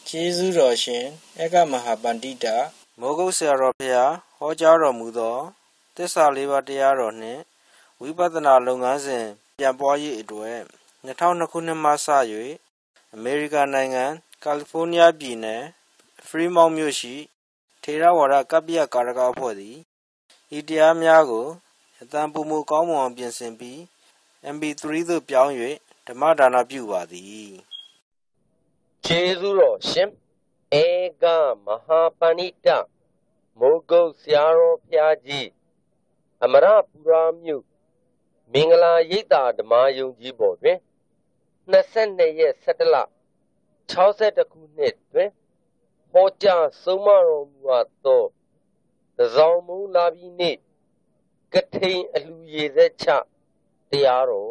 ကျေးဇူးတော်ရှင်ဧကမဟာပန္တိတာမိုးကုတ်ဆရာတော်ဖျားဟောကြားတော်မူသောသစ္စာလေးပါးတရားတော်နှင့်ဝိပဿနာလုပ်ငန်းစဉ်ပြန်ပွားရေးအတွက်2002ခုနှစ်မှစ၍အမေရိကန်နိုင်ငံကယ်လီဖိုးနီးယားပြည်နယ်ဖရီမောင့်မြို့ရှိထေရဝါဒကပ္ပိယကာရကအဖွဲ့သည်ဤတရားများကိုအတန်ပုံမကောင်းမွန်အောင်ပြင်ဆင်ပြီး MP3 သို့ပြောင်း၍ဓမ္မဒါနပြုပါသည်ကျေးဇူးတော်ရှင်ဧကမဟာပဏိတမိုးကုတ်ဆရာတော်ဖျားကြီးအမရပူရာမြို့မင်္ဂလာရိပ်သာဓမ္မယုံကြီးပေါ်တွင်22ရက်17လ62ခုနှစ်တွင်ဟောကြားဆုံးမတော်မူအပ်သောတစောင်းမုံလာပြီးနေ့ကထိန်အလူရေသက်ချတရားတော်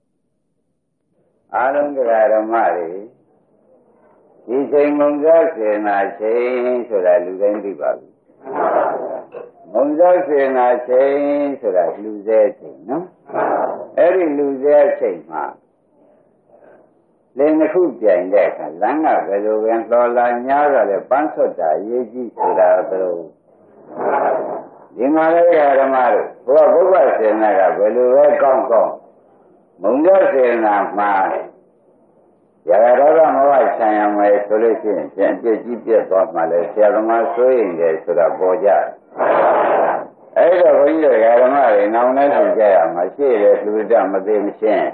အားလုံးတရားဓမ္မတွေဒီချိန်မုံစားစေနာချိန်ဆိုတာလူတိုင်းသိပါပြီမုံစားစေနာချိန်ဆိုတာလူစဲချိန်နော်အဲ့ဒီလူစဲချိန်မှာလင်းတစ်ခုပြိုင်တဲ့အခါလမ်းကဘယ်လိုပဲလှော်လာညားကလည်းပန်းဆွတ်တာရေးကြည့်ဆိုတာဘယ်လိုဒီမှာလည်းဓမ္မတို့ဘုရားဘုရားစေနာကဘယ်လိုပဲကောင်းကောင်းမုံစားစေနာမှာရာဂဒေါသမောဟဆံရမယ်ဆိုလို့ရှိရင်ပြန်ပြည့်ကြီးပြတ်သွားမှလည်းဆရာသမားဆိုရင်တယ်ဆိုတာပေါ်ကြအဲ့တော့ဘုန်းကြီးတို့ဓမ္မတွေနောင်နဲ့ထူကြရမှာရှေ့တယ်လူတမသိမရှင်း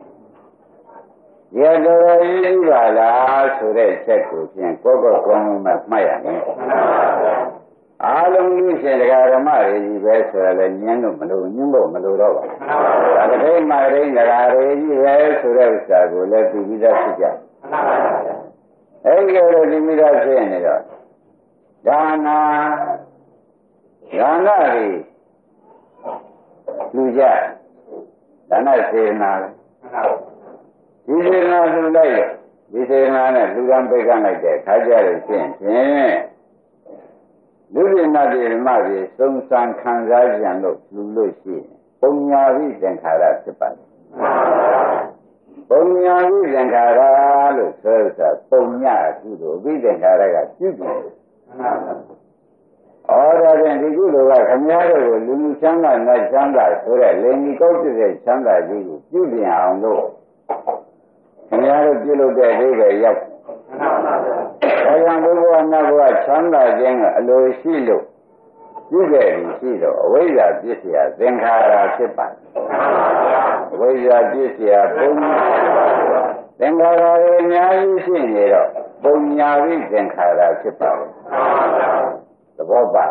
ရတော်ကြီးပါလားဆိုတဲ့ချက်ကိုဖြင့်ကိုယ့်ကိုယ်ကောင်းမှမှတ်ရမယ်အားလုံးလူရှင်ဓမ္မတွေကြီးပဲဆိုရလဲညင်းလို့မလို့ညင်းဖို့မလို့တော့ပါဘူးဒါတစ်ချိန်မှတိုင်းဓမ္မတွေကြီးပဲဆိုတဲ့ဥစ္စာကိုလည်းသိပြီးသားဖြစ်ကြအဲ့ဒီလိုသိပြီးသားဖြစ်နေတော့ဒါနာတွေလူကြဒါနစေနာဒီစေနာလူလိုက်ဒီစေနာနဲ့လူကံပိတ်ကလိုက်တဲ့ခါကြလို့ဖြင့်လူပြင်းနာတိဓမ္မတွေစုံစံခံစားကြံလို့လူလို့ရှိရင်ပုံညာဝိသင်္ခါရဖြစ်ပါတယ်ပုံညာဝိသင်္ခါရလို့ဆိုတာပုံညာကုသိုလ်ဝိသင်္ခါရကပြုတယ်ဩဒါဖြင့်ဒီကုသိုလ်ကခမည်းတော်ကိုလူလူချမ်းသာနတ်ချမ်းသာဆိုတဲ့လင်ကြီးကောက်တဲ့ချမ်းသာကြီးကိုပြုပြင်အောင်လို့ခမည်းတော်ပြုလုပ်တဲ့အိဗယ်ရောက်ဒါကြောင့်ဘုရားနတ်ဘုရားချမ်းသာခြင်းကအလိုရှိလို့ပြုခဲ့ပြီးရှိတော့အဝိဇ္ဇာပြည့်စရာသင်္ခါရဖြစ်ပါတယ်အဝိဇ္ဇာပြည့်စရာပုံသင်္ခါရတွေအများကြီးရှိနေတော့ပုံညာဝိသင်္ခါရဖြစ်ပါတယ်သဘောပါ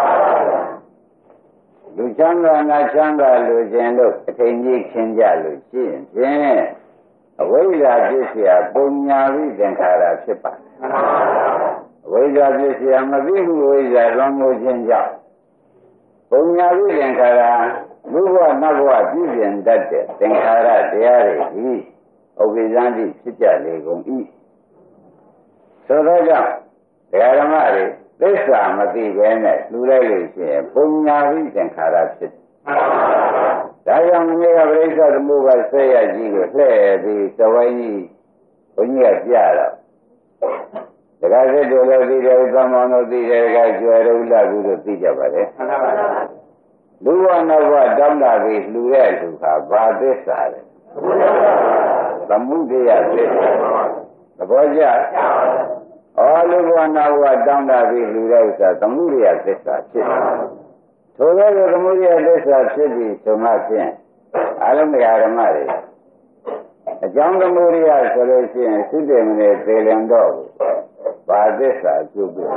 လူချမ်းသာနတ်ချမ်းသာလူခြင်းလို့အထင်ကြီးခင်းကြလို့ရှိရင်ဖြင့်အဝိဇ္ဇာပြည့်စရာပုံညာဝိသင်္ခါရဖြစ်ပါတယ်အဝိဇ္ဇာပြည့်စရာမသိဘူးအဝိဇ္ဇာလွန်မိုးခြင်းကြောင့်ပုံညာဝိသင်္ခါရဘုရားနတ်ဘဝပြည့်စုံတတ်တဲ့သင်္ခါရတရားတွေဒီဥပ္ပိသန္တိဖြစ်ကြလေကုန်၏ဆိုတော့ကြောင့်ဓမ္မတွေသစ္စာမသိဘဲနဲ့လူလိုက်လို့ရှိရင်ပုံညာဝိသင်္ခါရဖြစ်ဒါကြောင့်မြေကပရိစ္ဆေသမုပ္ပါဆက်ရကြီးကိုလှည့်ပြီးသဝိုင်းကြီးဘုန်းကြီးကပြတော့တခါစစ်တို့လည်းသိတယ်သမ္မောတို့သိတယ်တခါကျွယ်တို့လာဘူးတို့သိကြပါလေလူဝနဘတောင်းတာပြီးလှူတဲ့လူဟာဘာသစ္စာလဲသမုဒယသစ္စာသဘောကျလူဝနဘတောင်းတာပြီးလှူတဲ့ဥစ္စာသမုဒယသစ္စာဖြစ်ထိုသောသမုဒယသစ္စာဖြစ်ပြီးဆိုမှဖြင့်အလုံးဓမ္မတွေအကြောင်းသမုဒယဆိုလို့ရှိရင်သုတေမနေသေလင်တော့ဘာသစ္စာကျုပ်ပြီ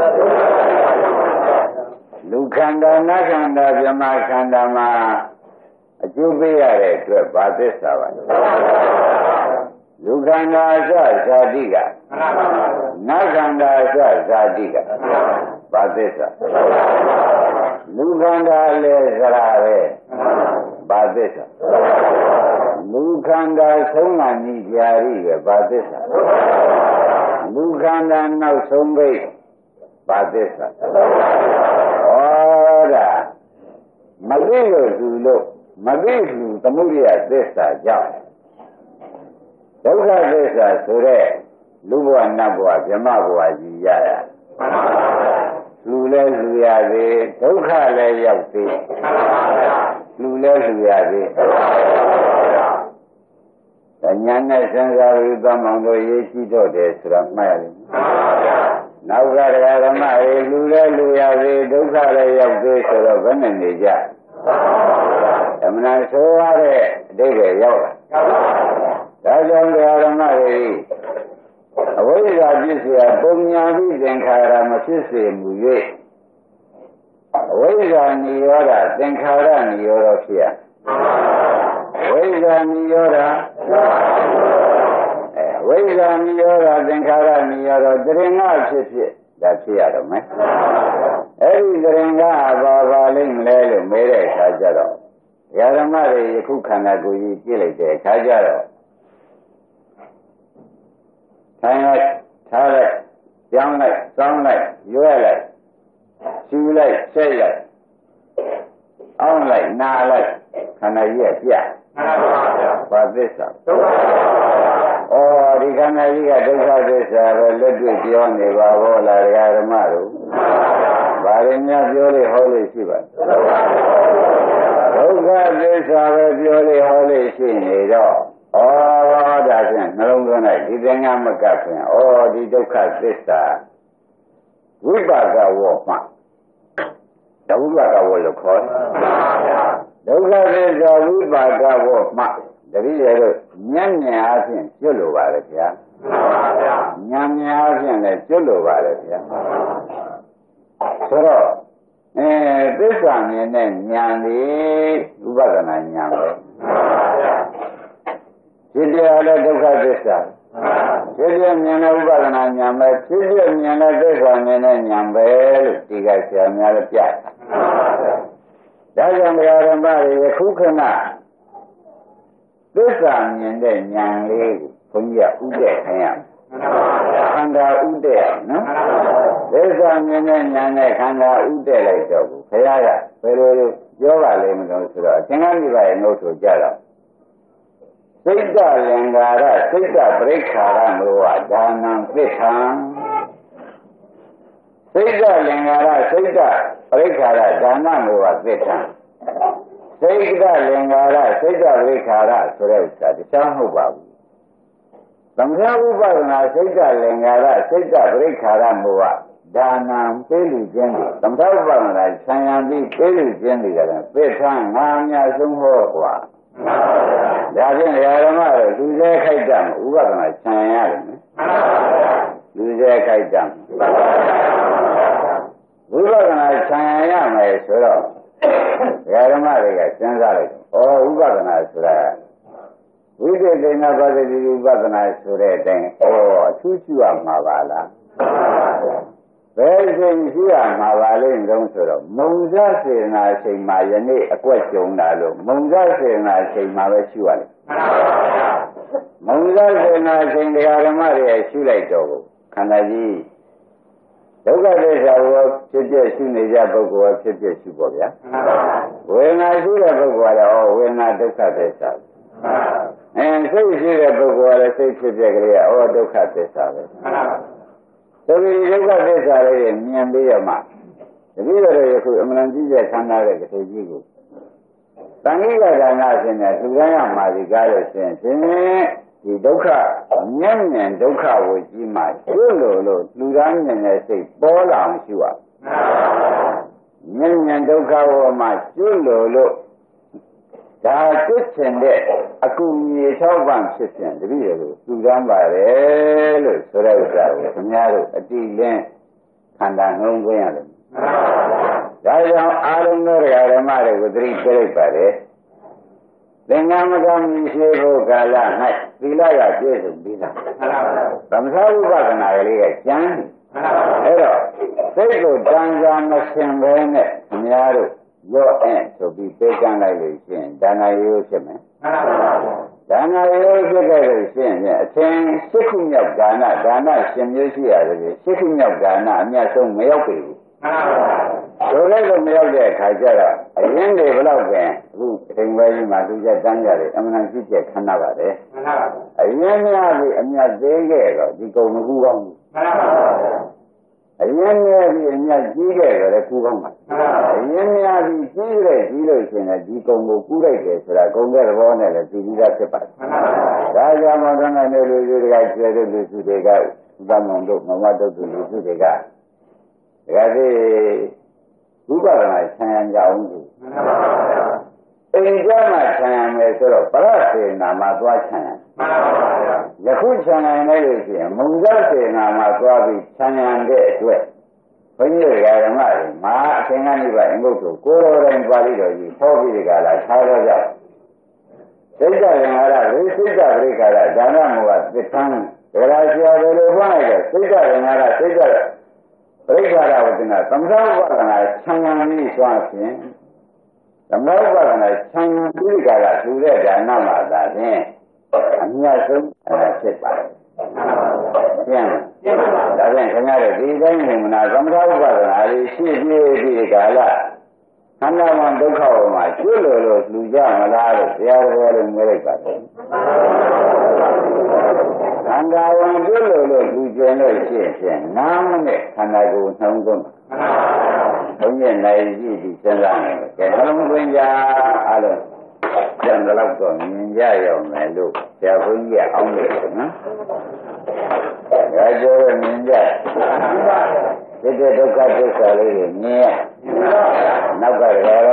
လူခန္ဓာနတ်ခန္ဓာဗြဟ္မာခန္ဓာမှာအကျိုးပေးရတဲ့အတွက်ဘာသစ္စာပါလဲလူခန္ဓာအစဇာတိကနတ်ခန္ဓာအစဇာတိကဘာသစ္စာလူခန္ဓာလည်းသရာပဲဘာသစ္စာလူခန္ဓာဆုံးကနိကြရီပဲဘာသစ္စာလူခန္ဓာနောက်ဆုံးပဲဘာသစ္စာဩဒါမသိလို့သူလို့မသိသူသမုဒိယသစ္စာကြောင့်ဒုက္ခသစ္စာဆိုတဲ့လူဘဝနတ်ဘဝဗြဟ္မဘဝကြီးရရလူလဲလူရသေးဒုက္ခလည်းရောက်သေးလူလဲလူရသေးညာနဲ့စဉ်းစားပြီးသမောင်တို့ရေးကြည့်တော့တယ်ဆိုတော့မှတ်ရတယ်နောက်ကတရားဓမ္မတွေလူလဲလူရသေးဒုက္ခလည်းရောက်သေးဆိုတော့ဘယ်နဲ့နေကြဓမ္မနာဆိုရတဲ့အဓိပ္ပာယ်ရောက်လာဒါကြောင့်တရားဓမ္မတွေအဝိဇ္ဇာဖြစ်เสียပုံညာပြီးသင်္ခါရမဖြစ်စေမူ၍အဝိဇ္ဇာနိရောဓသင်္ခါရနိရောဓဖြစ်ရဝိဇ္ဇာနိရောဓဝိဇ္ဇာနိရောဓသင်္ခါရနိရောဓတရင်္ဂဖြစ်ဒါဖြစ်ရတော့မယ်အဲ့ဒီတရင်္ဂဘာလိမ့်မလဲလို့မေးတဲ့အခါကျတော့ဓမ္မတွေယခုခန္ဓာကိုယ်ကြီးကြည့်လိုက်တဲ့အခါကျတော့ထိုင်လိုက်ထားလိုက်ကြောင်းလိုက်စောင်းလိုက်ရွဲလိုက်ရှူလိုက်ဆက်လိုက်အောင်းလိုက်နားလိုက်ခန္ဓာကြီးကပြဘာသစ္စာဩဒီခန္ဓာကြီးကဒုက္ခသစ္စာပဲလက်တွေ့ပြောနေပါဘောလားဓမ္မတို့ဘာရင်းများပြောလို့ဟောလို့ရှိပါဒုက္ခသစ္စာပဲပြောလို့ဟောလို့ရှိနေတော့ဒါဖြင့်နှလုံးသွင်းလိုက်ဒီသင်္ကမကဖြင့်ဒီဒုက္ခသစ္စာဝိပါကဝေါမှဒုက္ခကဝေါလို့ခေါ်ဒုက္ခသစ္စာဝိပါကဝေါမှတတိယတို့ဉာဏ်ဉာဏ်အားဖြင့်ကျွတ်လိုပါလေဗျာဉာဏ်ဉာဏ်အားဖြင့်လည်းကျွတ်လိုပါလေဗျာဆိုတော့သစ္စာမြင်တဲ့ဉာဏ်လေးဥပဒနာဉာဏ်ပဲဖြစ်ပြလည်းဒုက္ခသစ္စာဖြစ်ပြမြင်တဲ့ဥပဒနာဉာဏ်ပဲဖြစ်ပြမြင်တဲ့သစ္စာမြင်တဲ့ဉာဏ်ပဲလို့ဒီကဆရာများလည်းပြတာဒါကြောင့်ဓမ္မတွေယခုခဏသစ္စာမြင်တဲ့ဉာဏ်လေးကိုဘုန်းကြီးကဥဒဲခိုင်းရမယ်ခန္ဓာဥဒဲနော်သစ္စာမြင်တဲ့ဉာဏ်နဲ့ခန္ဓာဥဒဲလိုက်တော့ဘူးခရကဘယ်လိုပြောပါလိမ့်မလို့ဆိုတော့သင်္ကန်းဒီပါရဲ့နှုတ်ဆိုကြတော့စိတ်တလင်္ကာရစိတ်တပရိက္ခာရမောဒါနံသစ္စာစိတ်တလင်္ကာရစိတ်တပရိက္ခာရဒါနမောသစ္စာစိတ်တလင်္ကာရစိတ်တပရိက္ခာရဆိုတဲ့ဥစ္စာတခြားမဟုတ်ပါဘူးသမထဥပဒနာစိတ်တလင်္ကာရစိတ်တပရိက္ခာရမောဒါနံပေးလူခြင်းသမထဥပဒနာဆံရံပြီးပေးလူခြင်းတွေကလည်းသစ္စာငါအများဆုံးဟောกว่าဒါဖြင့်ဓမ္မတွေလူစဲခိုက်တတ်ဥပဒနာဆံရတယ်လူစဲခိုက်တတ်ဝိပဿနာဆံရမယ်ဆိုတော့ဓမ္မတွေကစဉ်းစားလိုက်ဥပဒနာဆိုတာဝိသေကိနာပါတိဥပဒနာဆိုတဲ့အတိုင်းအထူးရှိရမှာပါလားဘယ်ချိန်ရှိရမှာပါလိမ့်တော့ဆိုတော့မုံစားစေနာအချိန်မှာယနေ့အကွက်ကြုံတာလို့မုံစားစေနာအချိန်မှာပဲရှိရလိမ့်မုံစားစေနာအချိန်တရားဓမ္မတွေရှိလိုက်တော့ခန္ဓာကြီးဒုက္ခသစ္စာကိုဖြစ်ဖြစ်ရှိနေကြပုဂ္ဂိုလ်ကဖြစ်ဖြစ်ရှိပေါ့ဗျာဝေဒနာရှိတဲ့ပုဂ္ဂိုလ်ကတော့ဝေဒနာဒုက္ခသစ္စာစိတ်ရှိတဲ့ပုဂ္ဂိုလ်ကလည်းစိတ်ဖြစ်ဖြစ်ကလေးကဒုက္ခသစ္စာပဲဒီဒုက္ခသစ္စာလေးမြင်ပြီးရမှတတိယရယခုအမှန်ကြီးတဲ့ခန္ဓာရဲ့ကတိကြီးကိုတန်ခိကဒါနအရှင်နဲ့သူကရမှာဒီကားလို့ရှင်ဒီဒုက္ခဉာဏ်ဉာဏ်ဒုက္ခကိုကြီးမှကျွလို့လူသားဉာဏ်နဲ့စိတ်ပေါ်လာအောင်ရှိရဉာဏ်ဉာဏ်ဒုက္ခကိုမှကျွလို့ဒါသိချင်တဲ့အကူအညီ၆ပါးဖြစ်ခြင်းတပည့်တော်လူသားပါတယ်လို့ဆိုတဲ့ဥစ္စာကိုခင်ဗျားတို့အတိလင်းခန္ဓာနှုံးသွင်းရတယ်ဒါကြောင့်အာရုံတော်ဓမ္မတွေကိုသတိပေးလိုက်ပါတယ်သင်္ကမကမြည်ရှိဖို့ကာလ၌သီလရပြည့်စုံပြီးသားသမထဥပဒနာကလေးကကျမ်းအဲ့တော့စိတ်ကိုတန်ကြာမရှင်ဘဲနဲ့ခင်ဗျားတို့ရော့ဆိုပြီးပေးကမ်းလိုက်လို့ရှိရင်ဒါနာရိုးဖြစ်မယ်ဒါနာရိုးဖြစ်ခဲ့လို့ရှိရင်အထင်၈ခုမြောက်ဒါနရှင်မျိုးရှိရတယ်၈ခုမြောက်ဒါနအမြတ်ဆုံးမရောက်ပြီဆိုလိုက်လို့မရောက်တဲ့အခါကျတော့အရင်တွေဘလောက်ပင်အခုအချိန်ဝဲကြီးမှာသူကျတန်းကြတယ်အမှန်ရှိချက်ခဏပါတယ်အရင်များပြီးအမြတ်သေးခဲ့တော့ဒီကုံမကူကောင်းဘူးအရင်များပြီးအမြတ်ကြီးခဲ့တော့လည်းကူကောင်းပါအရင်များပြီးကြီးတဲ့ကြီးလို့ရှိရင်ဒီကုံကိုကူလိုက်တယ်ဆိုတာကုံတဲ့သဘောနဲ့လည်းသိပြီးသားဖြစ်ပါတယ်ဒါကြောင့်မောင်ကနေလူတွေကကျွဲတဲ့လူစုတွေကသမုံတို့မမတို့လူစုတွေကဒါကြဝိပဿနာဆံရကြအောင်သူအိမ်ကျမှဆံရမယ်ဆိုတော့ပရစေနာမှာသွားဆံရယခုဆံရနေလို့ရှိရင်မုံဇစေနာမှာသွားပြီးဆံရတဲ့အတွက်ဘုန်းကြီးတွေကဓမ္မတွေမာအသင်္ကန်းကြီးပါအင်္ဂုတ္တကိုတော်တိုင်ပါဠိတော်ကြီးဟောပြီးဒီကလာထားတော့ကြစိတ်ကရင်ဟာရဝိစိတ်ကပရိက္ခာရဒါနမောဟသစ္ဆန်းဒဂရာဆရာတွေလိုပြောလိုက်တော့စိတ်ကရင်ဟာရစိတ်ကပရိက္ခာရဝတ္တနာသမထဥပဒနာဆံရံပြီးသွားဖြင့်သမထဥပဒနာဆံရံပြီးကြတာသူတဲ့ဒါနမှာသာဖြင့်အမြတ်ဆုံးဖြစ်ပါတယ်။ပြန်ဒါဖြင့်ခင်ဗျားတို့ဒီတိုင်းနေမနာသမထဥပဒနာလေးရှိပြေးပြီးကာလခန္ဓာဝန်ဒုက္ခဝမှာကျွလို့လို့လူကြမလားလို့တရားတော်လည်းငွေလိုက်ပါတယ်။ခန္ဓာဝန်ကျွလို့လို့လူကျင်လို့ရှိရင်နာမနဲ့ခန္ဓာကိုယ်နှောင်းသွင်းဘုန်းကြီးနိုင်ကြည့်ပြီးစဉ်းစားနေတယ်။ကဲနှလုံးသွင်းကြအားလုံးကျန်တော့တော့မြင်ကြရအောင်မယ်လို့ဆရာဘုန်းကြီးကအောင်းလို့နော်။ဒါကြောင့်မြင်ကြဒီတဲ့ဒုက္ခသစ္စာလေးကိုမြင်ရနောက်ကဓမ္မတွေ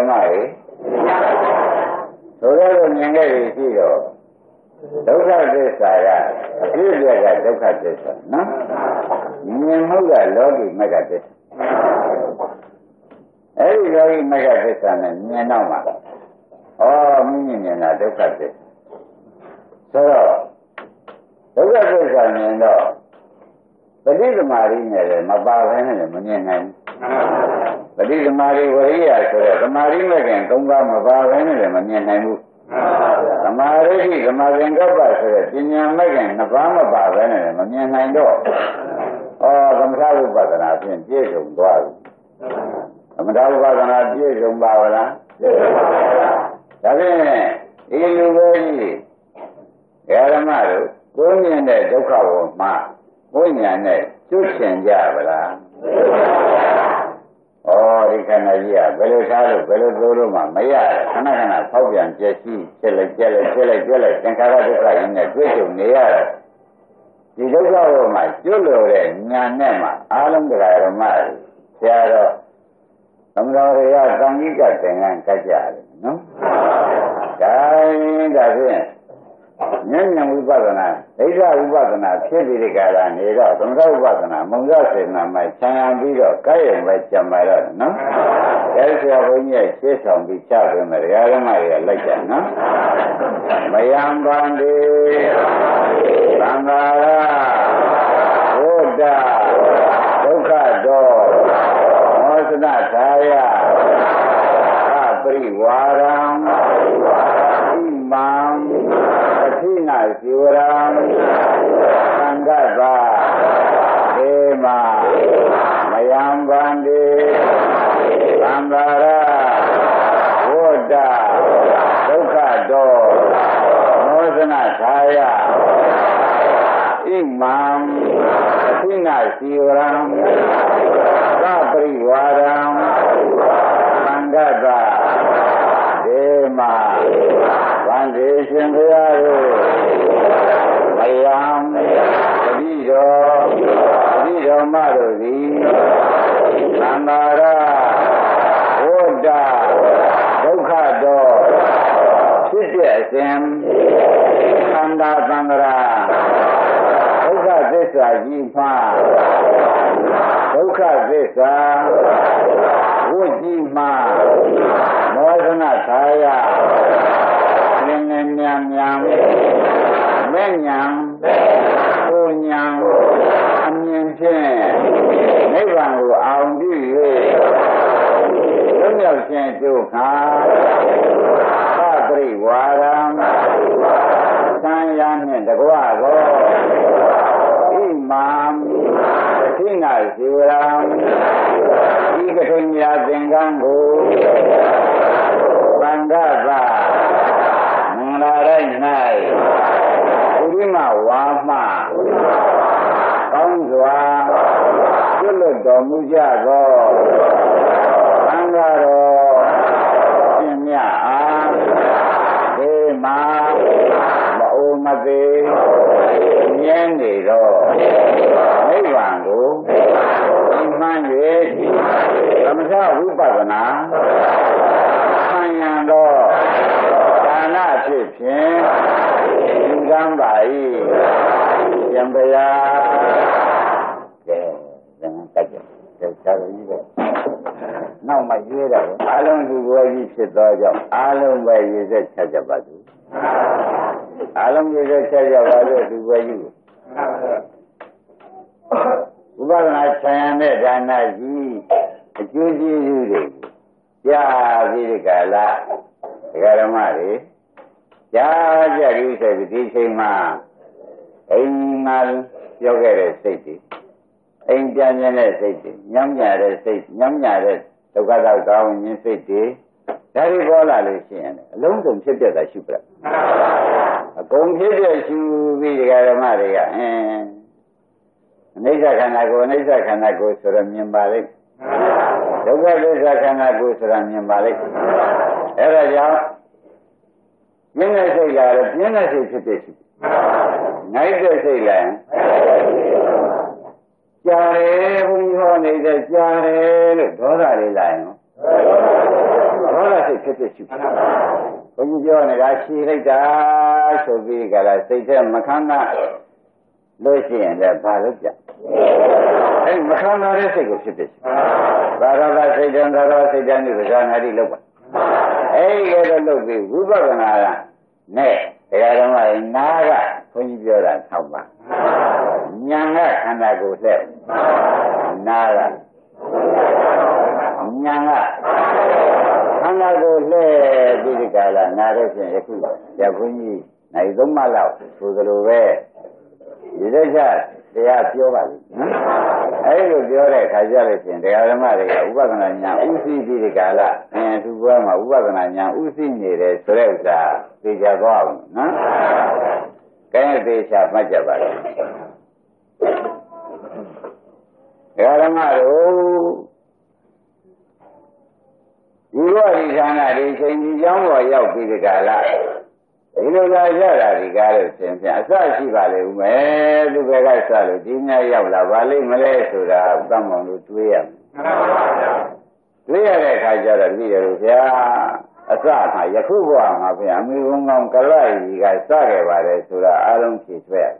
ဆိုတော့မြင်ခဲ့ပြီရှိတော့ဒုက္ခသစ္စာကအပြည့်အစုံကဒုက္ခသစ္စာနော်မြင်မှုကလောကီမဂ္ဂသစ္စာအဲဒီလောကီမဂ္ဂသစ္စာနဲ့မြင်တော့မှာမိမြင်တာဒုက္ခသစ္စာဆိုတော့ဒုက္ခသစ္စာမြင်တော့ပฏิသမารိနဲ့လည်းမပါဘဲနဲ့လည်းမမြင်နိုင်ဘူးပฏิသမารိဝရိယဆိုတော့သမာဓိမဲ့ခင်၃ပါးမပါဘဲနဲ့လည်းမမြင်နိုင်ဘူးသမာဓိသမာသင်္ကပ္ပဆိုတဲ့ပညာမဲ့ခင်၂ပါးမပါဘဲနဲ့လည်းမမြင်နိုင်တော့သမထဥပဒနာဖြင့်ပြည့်စုံသွားပြီသမထဥပဒနာပြည့်စုံပါဗလားပြည့်စုံပါပါဒါဖြင့်ဒီလူပဲကြီးဓမ္မတို့ကိုယ်မြင်တဲ့ဒုက္ခကိုမှဝိညာဉ်နဲ့ကျွတ်ချင်ကြပါလားဒီခန္ဓာကြီးကဘယ်လိုထားလို့ဘယ်လိုသိုးလို့မှမရခဏခဏဖောက်ပြန်ပြည့်စည်ဖြစ်လိုက်သင်္ခါရဒုက္ခရင်းနဲ့တွေ့ကြုံနေရတယ်ဒီဒုက္ခကိုမှကျွတ်လို့တဲ့ညာနဲ့မှအာလုံးတရားဓမ္မဆရာတော်သမတော်တွေကသံဃိကသင်္ကန်းကတ်ကြတယ်နော်ဒါဖြင့်ဉာဏ်ဝိပဿနာဒိဋ္ဌဝိပဿနာဖြစ်ပြီးဒီကရာနေတော့သမထဝိပဿနာမုံရစေနာမှာခြံရံပြီးတော့ကြိုက်ရင်ပဲကြံပါတော့နော်အဲဒီဆရာဘုန်းကြီးရှေ့ဆောင်ပြီးချပေးမယ်တရားဓမ္မတွေကလိုက်ကြနော်မယံဗန္တိသံဃာရဘုဒ္ဓဒုက္ခတောမောစနသာယပရိဝါရံဣမံပတိနာဇိဝရံသံဃတဒေမမယံဗန္တိသံဃာရဝဋ္ဌဒုက္ခတောမောဇနသာယဣမံပတိနာဇိဝရံသပရိဝါရံသံဃတဒေမဗန္တိရှင်ဘုရားတို့မယံတတိတော်မတို့သည်သံဃာရဝဋ္ဌဒုက္ခတောဖြစ်တဲ့အစဉ်ခန္ဓာသံဃာဒုက္ခသစ္စာကြီးမှဒုက္ခသစ္စာဝိကြီးမှမောဇနသာယဉာဏ်မဲ့ဉာဏ်ကိုဉာဏ်အမြင်ဖြင့်နိဗ္ဗာန်ကိုအောင်ပြု၍လွတ်မြောက်ခြင်းဒုက္ခသပရိဝါရံသံယာနှင့်တကွာသောဣမံပတိ na sivaram ikatunya tinggangu bandaba manglarai nai urima wama kaunzwa chulu domuja go angaro sinya ma mate nhãn gì rồi mấy vàng của mang gì làm sao quý bà na mang nhà đó ta na chụp chuyện chúng ta bài làm bây giờ đừng cách sao rồi như vậy nào mà dễ đâu alon du vừa gìဖြစ်đó cho alon về gì sẽ 찾아 봐도 alon gì sẽ 찾아 봐도 du vừa gìဥပဒနာဆံရတဲ့ဒါနကြီးအကျိုးကျေးဇူးတွေကြားပြီးဒီကလာဒကာဓမ္မတွေကြားကြပြီးဆိုပြီးဒီချိန်မှာအိမ်မှာပြောခဲ့တဲ့စိတ်တွေအိမ်ပြန်နေတဲ့စိတ်တွေညံ့ညာတဲ့စိတ်ညံ့ညာတဲ့ဒုက္ခတောက်ကောင်းခြင်းစိတ်တွေဒါတွေပေါ်လာလို့ရှိရင်အလုံးစုံဖြစ်ပြတာရှိပြအကုန်ဖြစ်ပြရှိပြီးဒီကဓမ္မတွေကအနိစ္စခန္ဓာကိုအနိစ္စခန္ဓာကိုဆိုရမြင်ပါလိမ့်ဒုက္ခသစ္စာခန္ဓာကိုဆိုရမြင်ပါလိမ့်အဲဒါကြောင့်မြင်တဲ့စိတ်လာတော့ပြင်းတဲ့စိတ်ဖြစ်ဖြစ်ရှိနိုင်တဲ့စိတ်လာကြားတယ်ဘုန်းကြီးဟောနေတဲ့ကြားတယ်လို့ဒေါသလေးလာရင်ဒေါသစိတ်ဖြစ်ဖြစ်ရှိဘုန်းကြီးပြောနေတာရှည်လိုက်တာဆိုပြီးကြလားစိတ်ထဲမခန္ဓာလို့ရှိရင်လည်းဘာလို့ကြအဲ့မခန္ဓာတဲ့စိတ်ကိုဖြစ်ဖြစ်ရှိဘာရကစိတ်တံသာရစိတ်တံဒီပဇာနာတိလောက်ပါအဲ့ဒီတော့လုပ်ပြီးဝိပဿနာကနဲ့တရားဓမ္မရဲ့နာကဘုန်းကြီးပြောတာထောက်ပါဉာဏ်ကခန္ဓာကိုယ်လက်နာကဉာဏ်ကခန္ဓာကိုယ်လက်ပြီးဒီကလာနာတဲ့ဖြင့်ယခုရဘုန်းကြီးနိုင်သုံးမလောက်ဆိုသလိုပဲဒီလက်ချတရားပြောပါလိမ့်နော်အဲဒီလိုပြောတဲ့ခါကျလို့ရှင်တရားဓမ္မတွေကဥပဒနာညာဥသိပြီးဒီကလာသူဘွားမှာဥပဒနာညာဥသိနေတယ်ဆိုတဲ့ဥစ္စာသိကြသွားအောင်နော်ကဲသေချာမှတ်ကြပါလားဓမ္မတို့ဒီလိုဒီဌာနဒီချိန်ဒီကြောင်းပေါ်ရောက်ပြီးဒီကလာဒီလိုလာရတာဒီကားလို့သင်ပြန်အစရှိပါလေဦးမယ်သူပဲကစလို့ဒီညရောက်လာပါလိမ့်မလဲဆိုတာသံမောင်တို့တွေးရမယ်တွေးရတဲ့အခါကျတော့ဒီလိုဗျာအစမှာယခုဘဝမှာဗျာအမိဘုံကောင်ကလကြီးကစခဲ့ပါတယ်ဆိုတာအားလုံးဖြေဆွဲ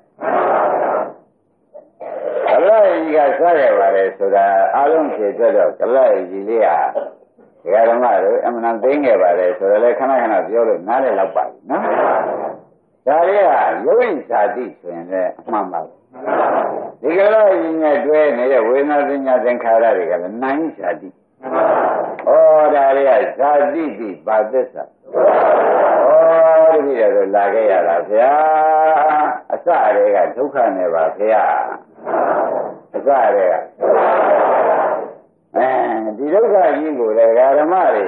ကလကြီးကစခဲ့ပါတယ်ဆိုတာအားလုံးဖြေဆွဲတော့ကလကြီးလေးဟာဒကာဓမ္မတို့အမှန်သိငယ်ပါတယ်ဆိုတော့လေခဏခဏပြောလို့နားလည်လောက်ပါပြီနော်ဒါလေးကရုပ်ဣဇာတိဆိုရင်လည်းအမှန်ပါဒီကလာရင်နဲ့တွဲနေတဲ့ဝေဒနာစညာသင်္ခါရတွေကလည်းနာယိဇာတိဩဒါလေးကဇာတိတိပါသစ္စာဩဒီလိုတော့လာခဲ့ရတာဗျာအစတွေကဒုက္ခနဲ့ပါဗျာအစတွေကဒီဒုက္ခကြီးကိုလည်းဓမ္မတွေ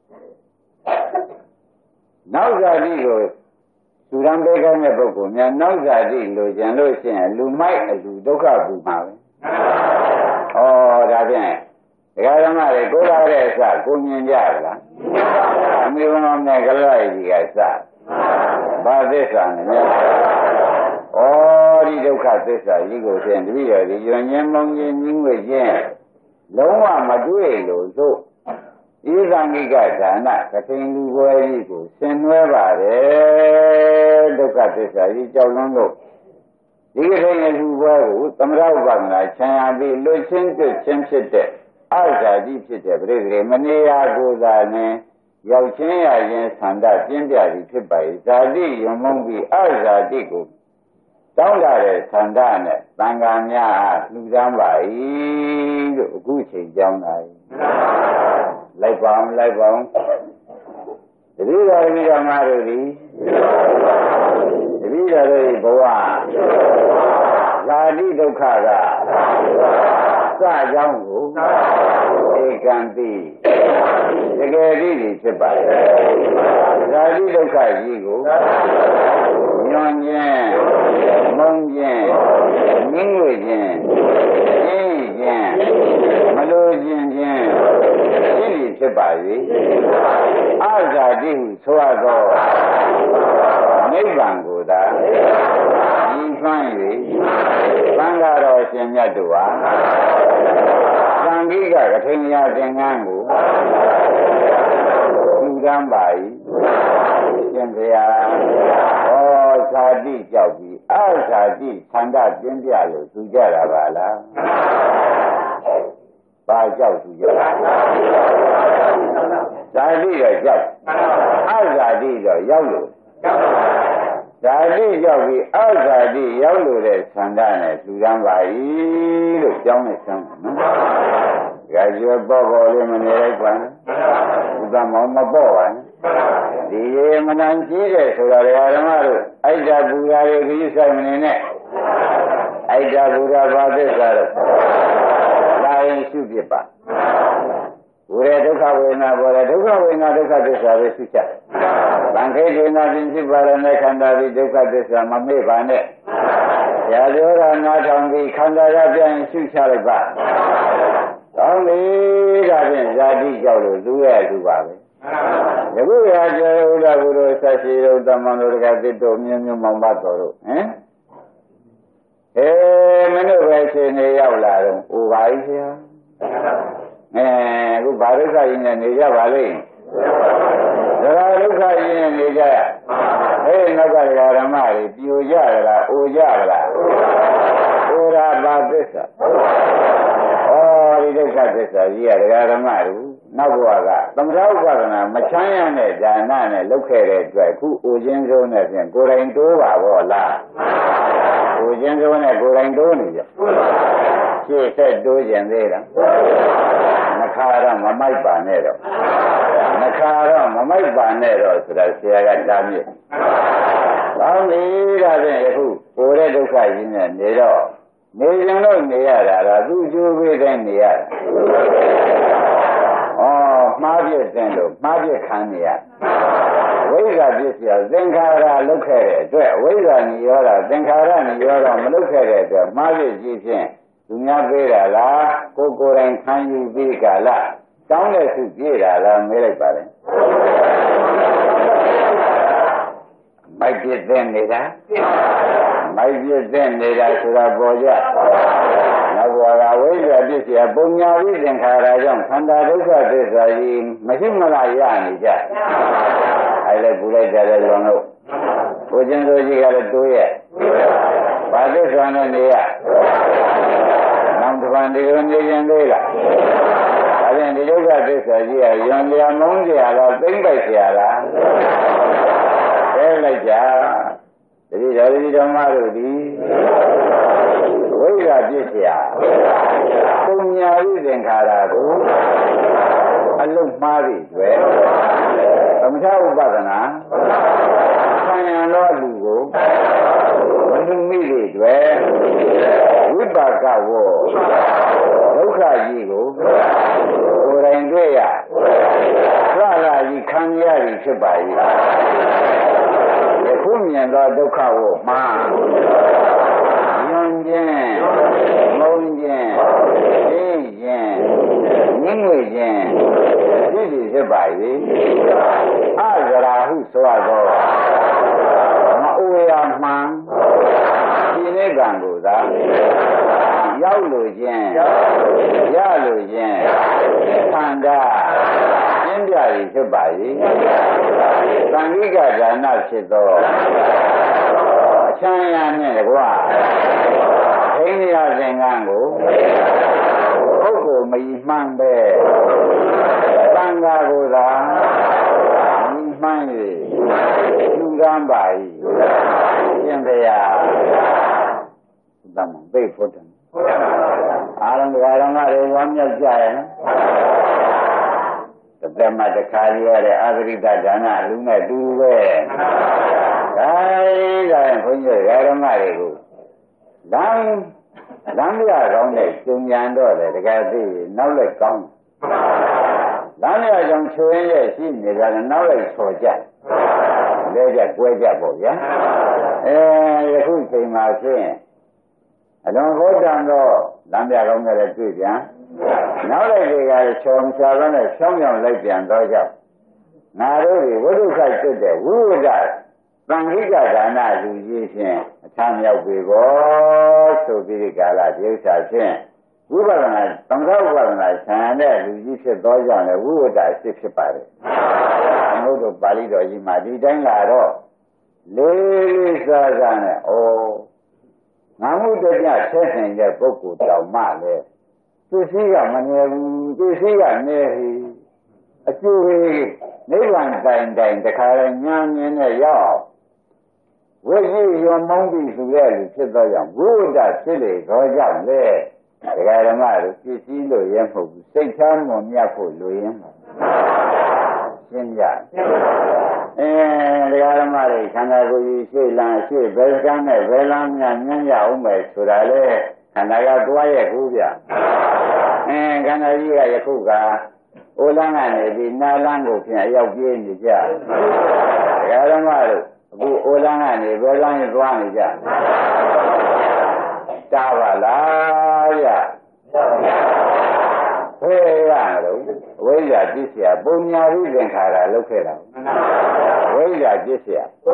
နောက်ဇာတိကိုသူရံပေးခိုင်းတဲ့ပုဂ္ဂိုလ်များနောက်ဇာတိလိုချင်လို့ရှိရင်လူမိုက်အလူဒုက္ခပူမှာပဲ။ဩဒါဖြင့်ဓမ္မတွေကိုလာတဲ့အစကိုမြင်ကြလား။အမေဘုံနဲ့ကလကြီးကစဘာသစ္စာနဲ့ဩဒီဒုက္ခသစ္စာကြီးကိုဖြင့်တပည့်တော်ဒီယွန်ញင်းမုံကြီးညင်းဝဲခြင်းလုံးဝမတွေ့လို့သို့ဤသံဃိကဒါနကထိန်လူပွဲကြီးကိုဆင်နွှဲပါတယ်ဒုက္ခသစ္စာကြီးကြောက်လွန်းလို့ဒီကထိန်လူပွဲကိုသမထဥပဒနာခြံရပြီးလွတ်ချင်းတွေ့ချင်းဖြစ်တဲ့အဇာတိဖြစ်တဲ့ပြိတိမနေရာကိုသာနဲ့ရောက်ချင်းရခြင်းဆန္ဒပြင်းပြပြီးဖြစ်ပါ၏ဇာတိယုံမုံပြီးအဇာတိကိုတောင်းလာတဲ့ဆန္ဒနဲ့သံဃာများလှူဒန်းပါ၏လို့အခုချိန်ကြောင်းလာ၏လိုက်ပါအောင်တတိယဓမ္မတို့သည်တတိယတို့ဘဝဇာတိဒုက္ခက saကြောင်းကိုဧကံတိတကယ်ကြီးဖြစ်ပါတယ်ဇာတိဒုက္ခကြီးကိုညွန်ခြင်းမုန်းခြင်းငြင်းငွေခြင်းရှင်းခြင်းမလိုခြင်းခြင်းရှင်းပြီးဖြစ်ပါ၏အဇာတိဟုဆိုရသောနိဗ္ဗာန်ကိုသာဤမှန်း၍သံဃာတော်ရှင်မြတ်တို့ဟာသံဃိကကထိန်ရာသင်္ကန်းကိုယူတမ်းပါ၏ရှင်ဘုရားဩဇာတိကြောက်ပြီးအဇာတိသန္တာပြင်းပြလို့သူကြတာပါလားဘာကြောက်သူကြဇာတိတော့ကြောက်အဇာတိတော့ရောက်လို့ဇာတိရောက်ပြီးအဇာတိရောက်လို့တဲ့သန္တာနဲ့သူတမ်းပါ၏လို့ကြောင်းနဲ့ဆန်းနော်။ဒါကျော်ပေါ့ပေါ့လေးမနေလိုက်ပါနဲ့။ဥပမောင်မပေါ့ပါနဲ့။ဒီရေမနန်ကြီးတဲ့ဆိုတာဓမ္မတို့အိုက်တာပူရာတွေခကြီးဆိုင်မနေနဲ့။အိုက်တာပူရာဘာသစ္စာတော့လာရင်ရှုပြပါ။ဝိရဒုက္ခဝေဒနာပေါ်တယ်ဒုက္ခဝေဒနာဒုက္ခသစ္စာပဲရှုချက်။ဗံခိဒေနာပြင်ဖြစ်ပါရတဲ့ခန္ဓာပြီးဒုက္ခသစ္စာမမေ့ပါနဲ့။ရာဇောရနာထောင်ပြီးခန္ဓာရပြန်ရှုချလိုက်ပါ။ကောင်းပြီဒါဖြင့်ဇာတိကြောက်လို့သူရဲ့သူပါပဲ။ယခုရာကျေဥဒ္ဒဘုရောဆက်ရှိတို့တမန်တို့ကတိတို့မြင်းမြမောင်မတော်တို့ဟင်မင်းတို့ပဲရှင်နေရောက်လာတော့ဟိုပါကြီးဆရာအခုဘာဒုက္ခကြီးနဲ့နေကြပါလိမ့်ဒရာဒုက္ခကြီးနဲ့နေကြရနောက်ကဓမ္မတွေပြိုကြရလားအိုကြရလားအိုရာဘာသစ္စာဒီဒုက္ခသစ္စာကြီးကဓမ္မတွေနောက်ဘဝကသမထဥပဒနာမချမ်းရတဲ့ဒါနနဲ့လုပ်ခဲ့တဲ့အတွက်ခုအိုခြင်းစိုးနဲ့ဖြင့်ကိုယ်တိုင်တိုးပါဘောလားအိုခြင်းစိုးနဲ့ကိုယ်တိုင်တိုးနေကြရှေ့ဆက်တိုးကျင်သေးတာနှခါတော့မမိုက်ပါနဲ့တော့နှခါတော့မမိုက်ပါနဲ့တော့ဆိုတာဆရာကတားမြစ်ကောင်းပြီဒါဖြင့်ယခုကိုယ်တဲ့ဒုက္ခကြီးနဲ့နေတော့နေကြလို့နေရတာကသူ့ကျိုးပေးတဲ့နေရတာမှားပြည့်တဲ့လို့မှားပြည့်ခံနေရဝိဇ္ဇာပြည့်စရာသင်္ခါရလုပ်ခဲ့တဲ့အတွက်ဝိဇ္ဇာနိရောဓသင်္ခါရနိရောဓမလုပ်ခဲ့တဲ့အတွက်မှားပြည့်ကြည့်ဖြင့်သူများပေးတာလားကိုယ်တိုင်ခံယူပြီးကလားတောင်းတဲ့စုပြည့်တာလားမေးလိုက်ပါလေမိုက်ပြည့်တဲ့နေတာမိုက်ပြည့်တဲ့နေတာဆိုတာပေါ်ကြနောက်ဘဝကဝိဇ္ဇာပြည့်စရာပုံညာဝိသင်္ခါရကြောင့်ခန္ဓာဒုက္ခသစ္စာကြီးမရှိမလားရနေကြအဲလေပူလိုက်ကြတဲ့လွန်လို့ကိုကျင်တို့ကြီးကလည်းတိုးရဲ့ဘာသစ္စာနဲ့နေရနောက်တစ်ပတ်ဒီလိုနေရင်သေးလားဒါဖြင့်ဒီဒုက္ခသစ္စာကြီးကယွန်ပြမုန်းကြလားသိမ့်ပိုက်ကြလားဲလိုက်ကြတတိတော်ဒီဓမ္မတို့ဒီဝိဇ္ဇာပြည့်စရာပုံညာဥသင်္ခါရကိုအလုံးမှားပြီးတွေ့သမထဥပဒနာဆံရံသောလူကိုမလူမိတွေတွေ့ဝိပါကဝောဒုက္ခကြီးကိုကိုယ်တိုင်တွေ့ရသလာကြီးခံရပြီဖြစ်ပါ၏ခုမြင်သောဒုက္ခကိုမှားညွန်ခြင်းမုန်းခြင်းသိခြင်းငြင်းငွေခြင်းဒီဖြစ်ပါ၏အဇရာဟုဆိုရသောမအိုရမှန်ဒီနိဗ္ဗာန်ကိုသာရောက်လို့ခြင်းရလို့ခြင်းသံဃာရှင်းပြရဖြစ်ပါ၏သံဃိကဒါနဖြစ်သောအချမ်းရနဲ့တကွာထိန်းရသင်္ကန်းကိုပုဂ္ဂိုလ်မီမှန်းပဲသံဃာကိုသာမီမှန်း၍လူကမ်းပါ၏ရှင်ဘုရားသမ္ပိတ်ဖို့တယ်အာရံဃာရံကရေဝမ်းမြောက်ကြရဲ့နော်တမတခါရရတဲ့အဂရိတဒါနလူနဲ့တူပဲဒါရင်ဘုန်းကြီးဓမ္မတွေကိုလမ်းလမ်းပြကောင်းတဲ့ကျုံညာတော့တယ်တကယ်သိနောက်လိုက်ကောင်းလမ်းပြကြောင့်ချွေးရဲ့ရှိနေကြတယ်နောက်လိုက်ဆော်ကြလဲကြကွဲကြပေါ့ဗျာယခုချိန်မှာဖြင့်အလွန်ဘုဒ္ဓံတော့လမ်းပြကောင်းတဲ့တွေ့ပြန်နောက်လိုက်တွေကချော်မချာတော့နဲ့ဖြောင်းဖြောင်းလိုက်ပြန်တော့ကြောက်ငါတို့ဒီဝိသုဆိုင်ကျွတ်တဲ့ဝိဝဒသံဃိကဒါနလူကြီးဖြင့်အထမြောက်ပြီဘောဆိုပြီးဒီကာလဒီဥစ္စာဖြင့်ဝိပဿနာသံဃာဥပဒနာဆံတဲ့လူကြီးဖြစ်သောကြောင့်လည်းဝိဝဒအစ်ဖြစ်ပါတယ်ဘုရားပါဠိတော်ကြီးမှာဒီတိုင်းလာတော့လေးလေးစားစားနဲ့ဩငါမှုတကြဆက်နိုင်တဲ့ပုဂ္ဂိုလ်တောင်မှလည်းသူစည်းကမနေဘူးသူစည်းကနေဟိအကျိုးနိဗ္ဗာန်တိုင်တခါလဲညာမြင်နဲ့ရောက်ဝိဇ္ဇယမုံတိဆိုတဲ့လူဖြစ်သောကြောင့်ဝိဝဒဖြစ်လေသောကြောင့်လေဒကာဓမ္မတို့ပြည့်စည်လို့ရဲမဟုတ်ဘူးစိတ်ချမ်းမွန်မြတ်ဖို့လိုရင်းပါရှင်းကြဒကာဓမ္မတွေခန္ဓာကိုယ်ကြီးရှေ့လန်းရှေ့ဘယ်ကမ်းနဲ့ဘယ်လမ်းများညံ့ကြအောင်မယ်ဆိုတာလေခန္ဓာကသွားရဲ့ကူဗျခန္ဓာကြီးကယခုကအိုလန်းကနေပြီးနာလန်းကိုဖြင့်အရောက်ပြေးနေကြဒကာဓမ္မတို့အခုအိုလန်းကနေဘယ်လမ်းကိုသွားနေကြတာပါလားဗျဟေးရတော့ဝိဇ္ဇာပစ္စယပုံညာဝိသင်္ခါရလောက်ခဲ့တာဝိဇ္ဇာပစ္စယ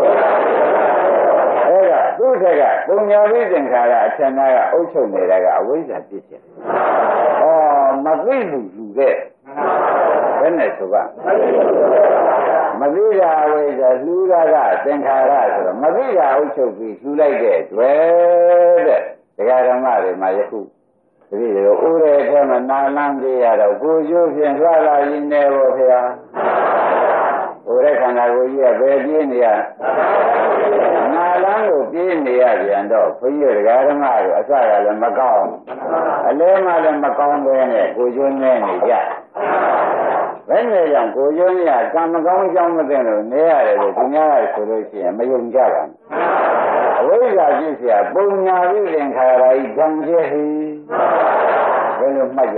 အဲ့ဒါသူ့ထက်ကပုံညာဝိသင်္ခါရအထက်နာကအုပ်ချုပ်နေတာကအဝိဇ္ဇာပစ္စယမသိလူတဲ့ဘယ်နဲ့ဆိုပါမသိတာဝိဇ္ဇာလှူတာကသင်္ခါရဆိုတော့မသိတာအုပ်ချုပ်ပြီးလှူလိုက်တဲ့တွေ့တဲ့တရားဓမ္မတွေမှာယခုဒီလိုဥရဲထဲမှာနာလန်းပြေးရတော့ကိုကျိုးဖြင့်သွားလာရင်းနေဖို့ဖေဟာဥရဲခန္ဓာကိုယ်ကြီးကဘယ်ပြေးနေရနာလန်းကိုပြေးနေရပြန်တော့ဘုန်းကြီးတရားဓမ္မတွေအစကလည်းမကောင်းအလဲမှလည်းမကောင်းပဲနဲ့ကိုကျိုးနေနေကြဘယ်နဲ့ကြောင့်ကိုကျိုးနေရကံမကောင်းကြောင်းမသိလို့နေရတယ်လို့သူများကဆိုလို့ရှိရင်မယုံကြပါဘူးအဝိဇ္ဇာဖြစ်เสียပုံညာဝိသင်္ခါရဤဓမ္မကျေဟိဘယ်လိုမှတ်ကြ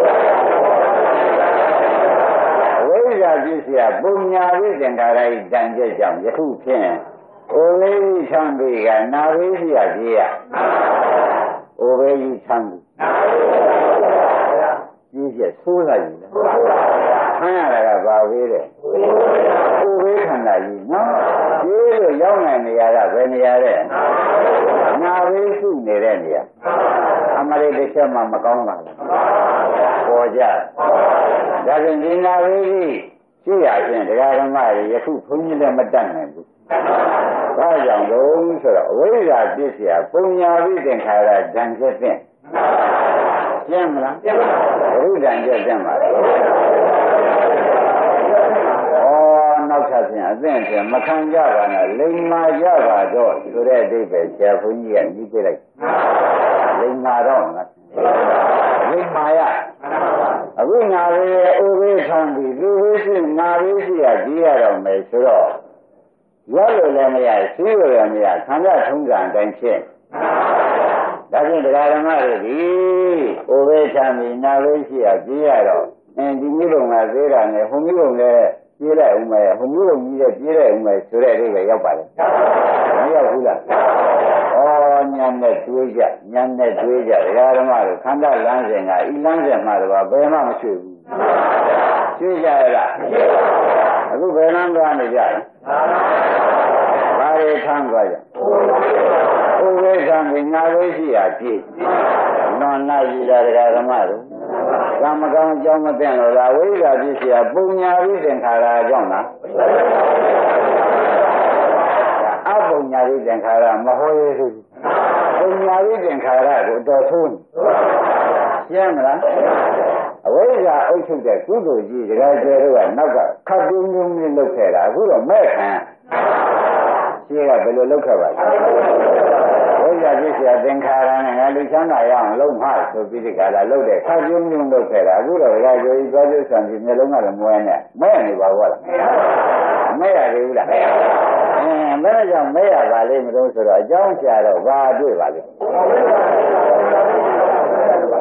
အဝိဇ္ဇာဖြစ်เสียပုံညာဝိသင်္ခါရဤဓမ္မကျေကြောင့်ယခုဖြင့်အိုဝေကြီးချမ်းပြီကနာဝေးစီရကြီးရအိုဝေကြီးချမ်းပြီကြီးချက်ဆိုးလိုက်ပြီလားဆန်းရတာကဘာဝေးတဲ့အိုဝေးခန္ဓာကြီးနော်ကြီးလို့ရောက်နိုင်နေရတာဘယ်နေရာတဲ့နာဝေးရှိနေတဲ့နေရာအမရိတစ်ချက်မှမကောင်းပါဘူးပေါ်ကြဒါဆိုဒီနာဝေးကြီးရှိရခြင်းတရားဓမ္မတွေယခုဘုန်းကြီးလည်းမတတ်နိုင်ဘူးဘာကြောင့်လို့ဆိုတော့အဝိဇ္ဇာပြည့်စရာပုံညာဝိသင်္ခါရဓာန်ချက်တဲ့ကျမ်းမလားဘုဒ္ဓံချက်ကျမ်းပါလားနောက်ထပ်ပြန်အသင့်ပြန်မခံကြပါနဲ့လိမ္မာကြပါတော့ဆိုတဲ့အဓိပ္ပာယ်ဆရာဘုန်းကြီးကညှိပြလိုက်လိမ္မာတော့ငါလိမ္မာရအခုငါလေးရဲ့ဥပိ္ပခံပြီးလူဝိရှိငါလေးရှိရကြီးရတော့မယ်ဆိုတော့ရလို့လည်းမရရှိလို့လည်းမရခန္ဓာထုံးစံအတိုင်းဖြစ်ဒါဖြင့်တရားဓမ္မတွေဒီဥပိ္ပခံပြီးနာလေးရှိရကြီးရတော့ဒီမျိုးလုံးကသေးတာနဲ့ဟိုမျိုးလုံးလည်းပြေးလိုက်ဦးမယ်ဟိုမျိုးလုံးကြီးတဲ့ပြေးလိုက်ဦးမယ်ဆိုတဲ့အိဗယ်ရောက်ပါလေမရောက်ဘူးလားညာနဲ့တွေးကြညာနဲ့တွေးကြဒကာဓမ္မတို့ခန္ဓာလမ်းစဉ်ကဤလမ်းစဉ်မှာတော့ဘယ်မှမချွေဘူးချွေကြရလားအခုဘယ်လမ်းသွားနေကြလဲဘာတွေထမ်းသွားကြဥဝိဇ္ဇံပညာဝိရှိရာကြည့်လွန်လာကြည့်တာဒကာဓမ္မတို့ကံမကောင်းအကြောင်းမသိလို့လားဝိဇ္ဇာဖြစ်เสียပုံညာဝိသင်္ခါရအကြောင်းလားအပုံညာဝိသင်္ခါရမဟောရဘူးပုံညာဝိသင်္ခါရကိုအတော်ဆုံးရှင်းမလားအဝိဇ္ဇာအုပ်ချုပ်တဲ့ကုသိုလ်ကြီးဒကာကျေတို့ကနောက်ကခတ်ပြုံးပြုံးလေးလုပ်ခဲ့တာအခုတော့မဲ့ခံရှင်းကဘယ်လိုလုပ်ခဲ့ပါလဲဝိဇ္ဇာဖြစ်เสียသင်္ခါရနဲ့ငါလူချမ်းသာရအောင်လုပ်မှဆိုပြီးဒီကလာလုပ်တဲ့ခါကျုံညုံလုပ်ခဲ့တာအခုတော့ဒကာကျေကြီးသွားကျဆံပြီးမျိုးလုံးကလည်းမွဲနဲ့မဲ့နေပါဘောလားမဲ့ရသေးဘူးလားမဲ့ကြောင့်မဲ့ရပါလိမ့်မလို့ဆိုတော့အကြောင်းချတော့ဘာတွေ့ပါလိမ့်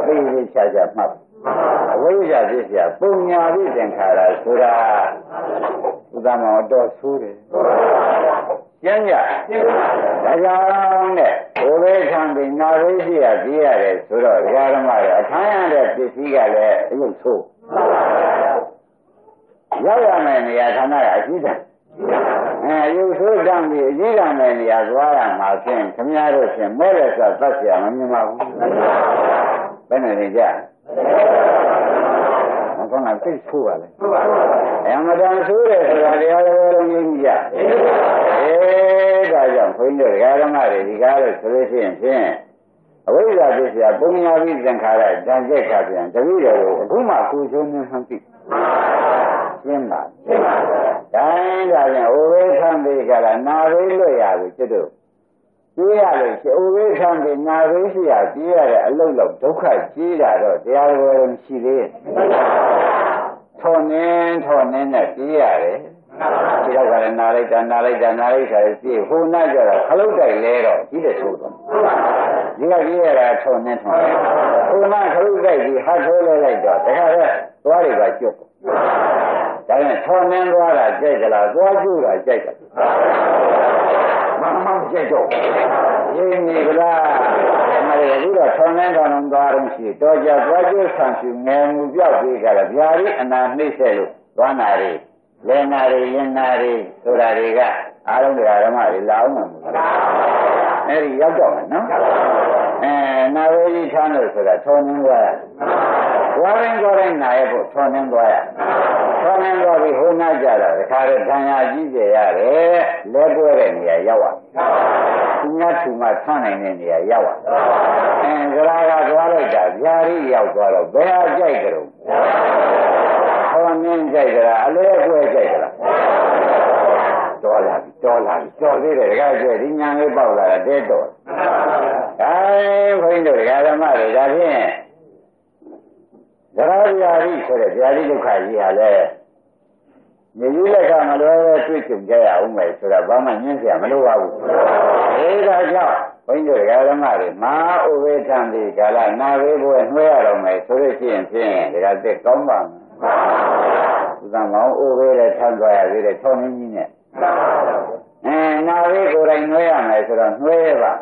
သိသိချာချာမှတ်အဝိဇ္ဇာဖြစ်เสียပုံညာပြီးသင်္ခါရဆိုတာဥဒ္ဓမောတော်ဆိုးတယ်ကျမ်းကြဒါကြောင့်တဲ့ဘုရားထံပြီးနာရိရှိရကြည့်ရတယ်ဆိုတော့ဒကာဓမ္မတွေအခမ်းရတဲ့ပစ္စည်းကလည်းအယုတ်ဆိုးရောက်ရမယ်နေရာဌာနကအကြီးတန်းရုပ်ဆိုးတမ်းပြီးအကြီးတန်းတဲ့နေရာသွားရမှာဖြင့်ခမည်းတော်ဖြင့်မဲ့ရဆိုသတ်เสียမမြင်ပါဘူးဘယ်နဲ့နေကြမကောင်းတာသိဆိုးပါလေအမှန်တန်ဆိုးတယ်ဆိုတာတရားတော်လုံးကြီးကြဒါကြောင့်ခွင်းတို့ဓမ္မတွေဒီကားလို့ဆိုလို့ရှိရင်ဖြင့်အဝိဇ္ဇာပစ္စယပုံညာဝိသင်္ခါရဓာတ်ကျက်ခါပြန်တပည့်တော်ကိုအခုမှကိုယ်ချိုးနှမ်းသိရှင်းပါတိုင်းဒါပြန်အိုဝေခံပြီးကြတာနာဝေးလွတ်ရပြီကျွတ်တို့ပြေးရလို့ရှိအိုဝေခံပြီးနာဝေးရှိရပြေးရတဲ့အလုတ်လောက်ဒုက္ခကြီးတာတော့တရားတော်ရှိသေးရဲ့ထော်နေနဲ့ပြေးရတယ်ဒီတော့ကလည်းနာလိုက်တာပြေးဟိုနာကြတာခလုတ်တိုက်လဲတော့ကြီးတဲ့ဆိုတော့ဒီကပြေးရတာထော်နေဟိုနာခလုတ်တိုက်ပြီးဟာထိုးလဲလိုက်တော့တခါတည်းသွားတွေကကျွတ်ဒါနဲ့ထော်နေသွားတာကြိုက်ကြလားသွားကျူတာကြိုက်ကြလားမကြိုက်တော့ရင်းနေကြလားမရဘူးတော့ထော်နေသွားတော့ရှိတော့ကြသွားကျူဆံဖြူငယ်မှုပြောက်ပြီးကြလားဗျာဒီအနာနှိမ့်ဆက်လို့သွားနာရီလင်နာရီရင်နာရီဆိုတာတွေကအားလုံးဓမ္မတွေလာအောင်မှာမဟုတ်လားအဲ့ဒီရောက်တော့မယ်နော်နာဝေကြီးထားလို့ဆိုတာထော်နေသွားရသွားရင်နာရဖို့ထော်နေသွားရထော်နေသွားပြီးဟိုနာကြတာတခါတော့ဓာညာကြီးကျရတယ်လဲတွဲတဲ့နေရာရောက်ရသူများသူမှဆန်းနိုင်တဲ့နေရာရောက်ရဇရာကသွားလိုက်တာဗျာရီရောက်သွားတော့ဘယ်ဟာကြိုက်ကြတော့ထော်နေကြိုက်ကြလားအလဲအကွဲကြိုက်ကြလားတော်လာပြီတော်သေးတယ်တခါကျဒီညာလေးပေါက်လာတာတဲတော်ဘုန်းကြီးတို့ဓမ္မတွေဒါဖြင့်ဇရာဗျာတိဆိုတဲ့ဗျာတိဒုက္ခကြီးဟာလေမြေကြီးလက်ကမလွဲတွေ့ကြုံကြရအောင်မယ်ဆိုတာဘာမှညှင်းเสียမလိုပါဘူးဒါကြောင့်ဘုန်းကြီးတို့ဓမ္မတွေမာဥပေထံဒီကာလနာဝေဘွယ်နှွှဲရတော့မယ်ဆိုလို့ရှိရင်ဖြင့်ဒါကသက်ကောင်းပါမယ်သုသံမောင်ဥပေတဲ့ထမ်းသွားရသေးတယ်ထောင်းကြီးနဲ့နာဝေကိုယ်တိုင်နှွှဲရမယ်ဆိုတော့နှွှဲရပါ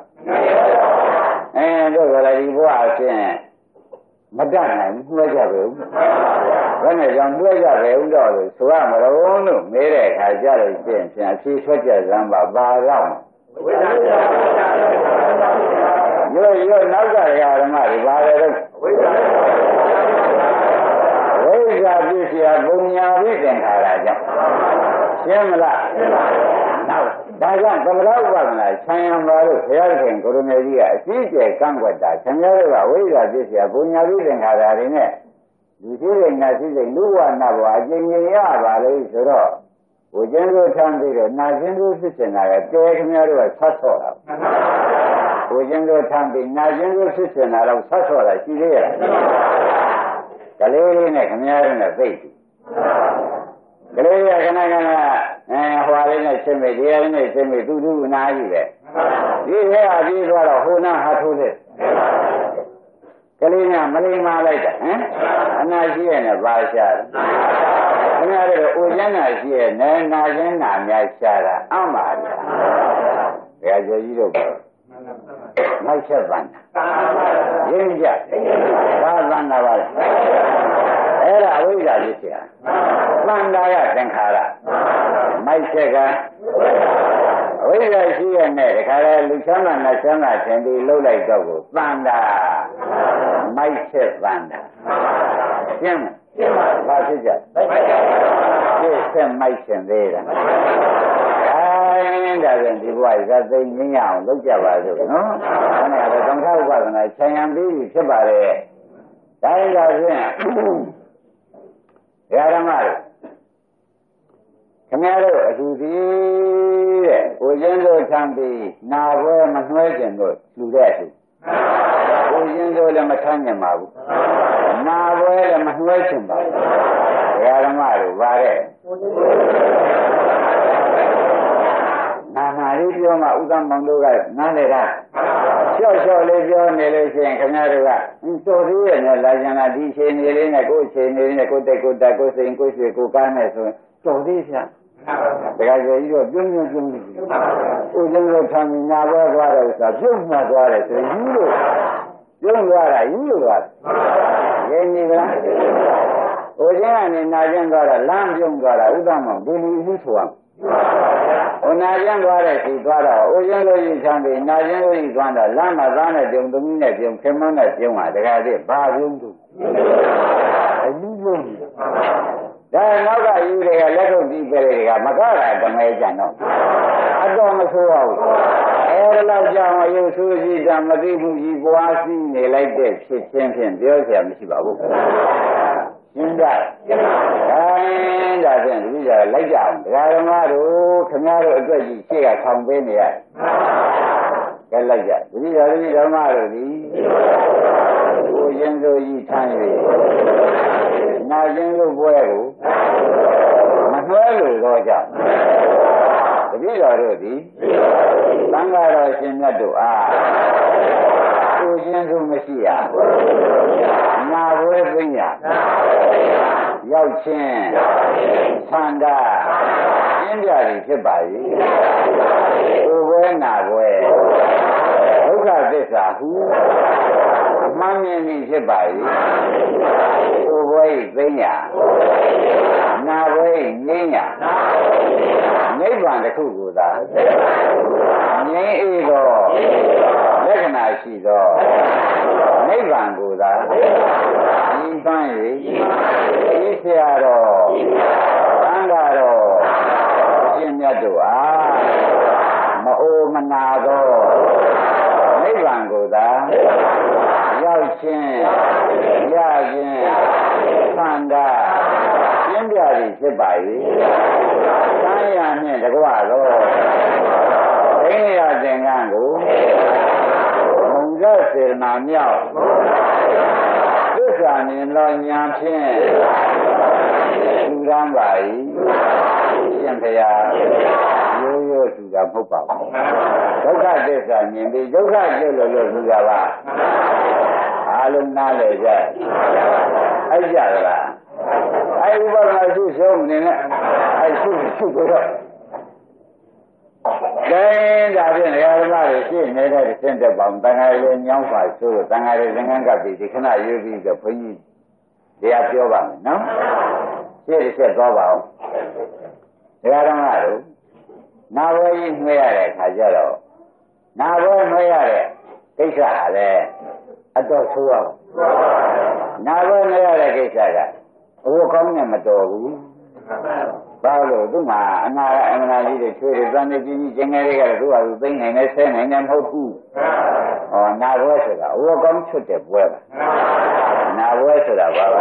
တို့ကလည်းဒီဘဝအချင်းမတတ်နိုင်နှွှဲကြပဲဦးဘယ်နဲ့ကြောင့်နှွှဲကြပဲဦးတော့လို့ဆိုရမလို့လို့မေးတဲ့အခါကြလို့ရှိရင်ပြန်အဖြေထွက်ကြစမ်းပါတော့ရို့နောက်ကဓမ္မတွေပါလေတော့ဝိဇ္ဇာပစ္စယပုံညာဝိသင်္ခါရကြောင့်ရှင်းမလားနောက်ဒါကြောင့်သမထဥပဒနာခြံရံပါလို့ဘုရားရှင်ကိုရမေကြီးကအကြီးကျယ်ကန့်ကွက်တာခြံရတဲ့ကဝိဇ္ဇာပစ္စယပုံညာဝိသင်္ခါရတွေနဲ့လူရှိတဲ့နတ်ရှိတဲ့လူဝနာဘဝအကျဉ်းကြီးရပါလေဆိုတော့ဘုရင်တို့ထမ်းပြီးတော့နာကျင်တို့ဖြစ်နေတာကတဲခင်ဗျားတို့ကဆက်ဆော့တာဘုရင်တို့ထမ်းပြီးနာကျင်တို့ဖြစ်နေတာတော့ဆက်ဆော့တာရှိသေးရဲ့ကလေးလေးနဲ့ခင်ဗျားတို့နဲ့သိပြီကလေးရခဏခဏဟွာလေးနဲ့ရှင်းမိတရားလေးနဲ့ရှင်းမိသူအနာကြီးပဲဒီထဲအပြီးသွားတော့ဟိုနာဟာထိုးတယ်ကလေးကမလိမ္မာလိုက်တာအနာရှိရဲ့နဲ့ပါရှာတယ်ခင်ဗျားတို့အိုကျန်းနာရှိရဲ့နဲ့နာကျန်းနာများရှာတာအမှန်ပါဗျာကျော်ကြီးတို့ကနောက်ချက်ပန်းရင်းကြဘာပန်းတာပါလဲအဲ့ဒါအဝိဇ္ဇာဖြစ်เสียပန်းတာကသင်္ခါရမိုက်ချက်က ဝိဇ္ဇာရှိရနဲ့တခါလဲလူချမ်းသာနတ်ချမ်းသာထင်ပြီးလှုပ်လိုက်တော့ကိုသန္တာမိုက်ချက်သန္တာရှင်းမဘာဖြစ်ကြပြည့်ဆက်မိုက်ရှင်သေးတာဒါပြန်ဒီဘဝဇာသိငင်းရအောင်လုပ်ကြပါစို့နော်အဲ့ဒါတော့သံဃာဥပဒနာခြံရံပြီးဖြစ်ပါတယ်ဒါရင်ဒါဖြင့်ဓမ္မတွေခင်ဗျားတို့အတူတည်းတဲ့ကိုကျင်းတို့ထမ်းပြီးနာပွဲမနှွှဲကျင်တို့လူတဲ့အတူကိုကျင်းတို့လည်းမထမ်းကျင်ပါဘူးနာပွဲလည်းမနှွှဲကျင်ပါဘူးဓမ္မတို့ဗါတဲ့နာနာလေးပြောမှဥဒ္ဒမောင်တို့ကနားလေတာ Cho lấy cho này lấy chuyện không nhau được à? Tôi thấy là nhà đi chơi này lấy này cô chơi này này cô sinh cô chơi cô cá này rồi tôi thấy sao? Cái gì đó dùng ôi rồi thằng nhà qua rồi sao dùng mà qua rồi thì dùng qua rồi cái gì đó ôi cái này na dân qua rồi làm dùng qua rồi udah mà đi đi xuống ôi na dân qua rồi thì qua rồi ôi dân rồi thằng thì na dân rồi qua rồi làm mà ra này dùng đúng này dùng cái món này dùng mà cái gì ba dùng tu dùng đây nó cái gì đây là cái gì vậy cái mà cái là cái này chẳng nó ở đâu mà số ở đâu chẳng mà yêu số gì chẳng mà đi bu gì qua gì này lại để chuyện điều gì mà chỉ bảo bộ hiện tại cái là chuyện bây giờ lấy chồng cái đó rồi cái gì chỉ là không bên này cái lấy chồng bây giờ mà rồi đi cô dân rồi gì thay na dân rồi quay rồi mà nói rồi chồng bây giờ rồi đi tăng ra rồi xin nhật độ cô dân rồi mới xí na quay với nhà giao chiến tham gia diễn ra thì thất bại cô quay na quay dốc cả thế sao mang miếng đi thất bại cô quay với nhà na quay nhé nhà nhé bằng cái khu của ta nhé ý đó lẽ cái nào xí đó nhé bằng của ta đi bằng gì đi xe đó ăn đó xin nhật độ mà ô mà na đó nhé bằng của ta giao chiến gia chiến tham gia diễn ra thì thất bại cái này là quá rồi cái này là ngang của mong ra sự nam nhau tất cả những lo nhang thiên tu đam vậy hiện thời yo tu đam không bảo dốc cả tất cả những đi dốc cả cho lo tu đam à alum na le ra ai ra là ai vừa nói chú sống này nè ai chú rồi cái gia đình này là cái gì này là cái chuyện bằng tăng ai lên nhau phải chú tăng ai lên ngang cái gì thì cái này yêu đi cái phải gì để áp dụng bằng nó cái sẽ có bảo cái đó là rồi nào với người này khai ra rồi nào với người này cái啥嘞ở đâu xuống nào với người này cái啥cái ô con nhà mà đồ bao lâu đúng mà anh đi để chơi để ra đây đi chơi ngay đây cái đó là bên này này xe này nem hậu thu nào với sự đó ô con chút để bơi nào với sự đó bao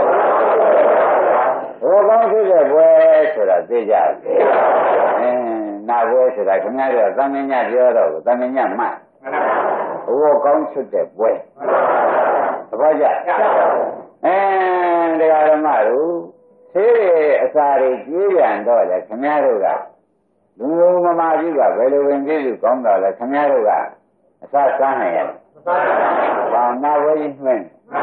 ô con chút để bơi sự đó dễ dàng nào với sự đó không nghe được ta mình nhà chưa đâu ta mình nhà mà ô con chút để bơi bao giờ cái đó mà rồi thế sao để chỉ làm đó là không nghe được à đúng mà mà gì cả vậy luôn cái gì cũng đó là không nghe được à sao sáng này vào nào với mình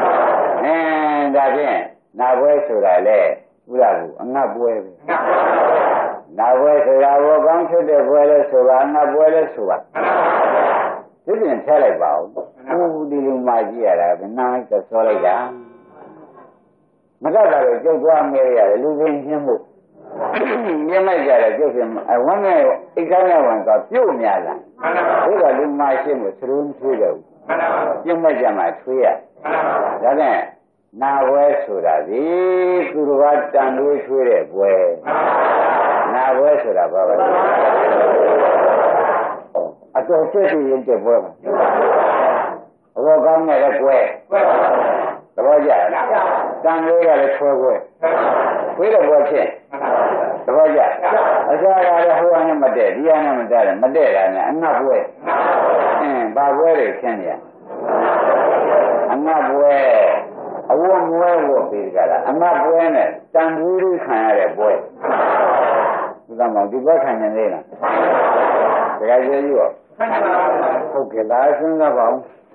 ra chứ nào với số đại lệ u là anh ngáp bơi nào với số đại vô con số để bơi là số ba ngáp bơi là số ba thế thì thế lại bảo đi luôn mà gì à bên nào cái số này cả mà ra rồi cho qua nghe rồi lưu viên hiếm một nhưng mà giờ là cho thêm vấn đề cái này hoàn toàn tiêu nhà là thế là lưu mai xem một số thứ đâu nhưng mà giờ mà thuê à đó này nào với số là gì cứ nói trang đối thuê để quê nào với số là bao nhiêu tôi chơi thì yên chơi quê mà con này là quê bao giờ trang đối là quê là bao nhiêu bao giờ ở đây là hoa này mà để đi anh mà để là này anh ngáp quê ba quê để xem nhỉ anh ngáp quê ông quê của bị cái là anh ngáp quê này trang đối khai ra quê chúng ta mau đi bắt khai nhận đây nè cái gì vậy ok là chúng ta bảo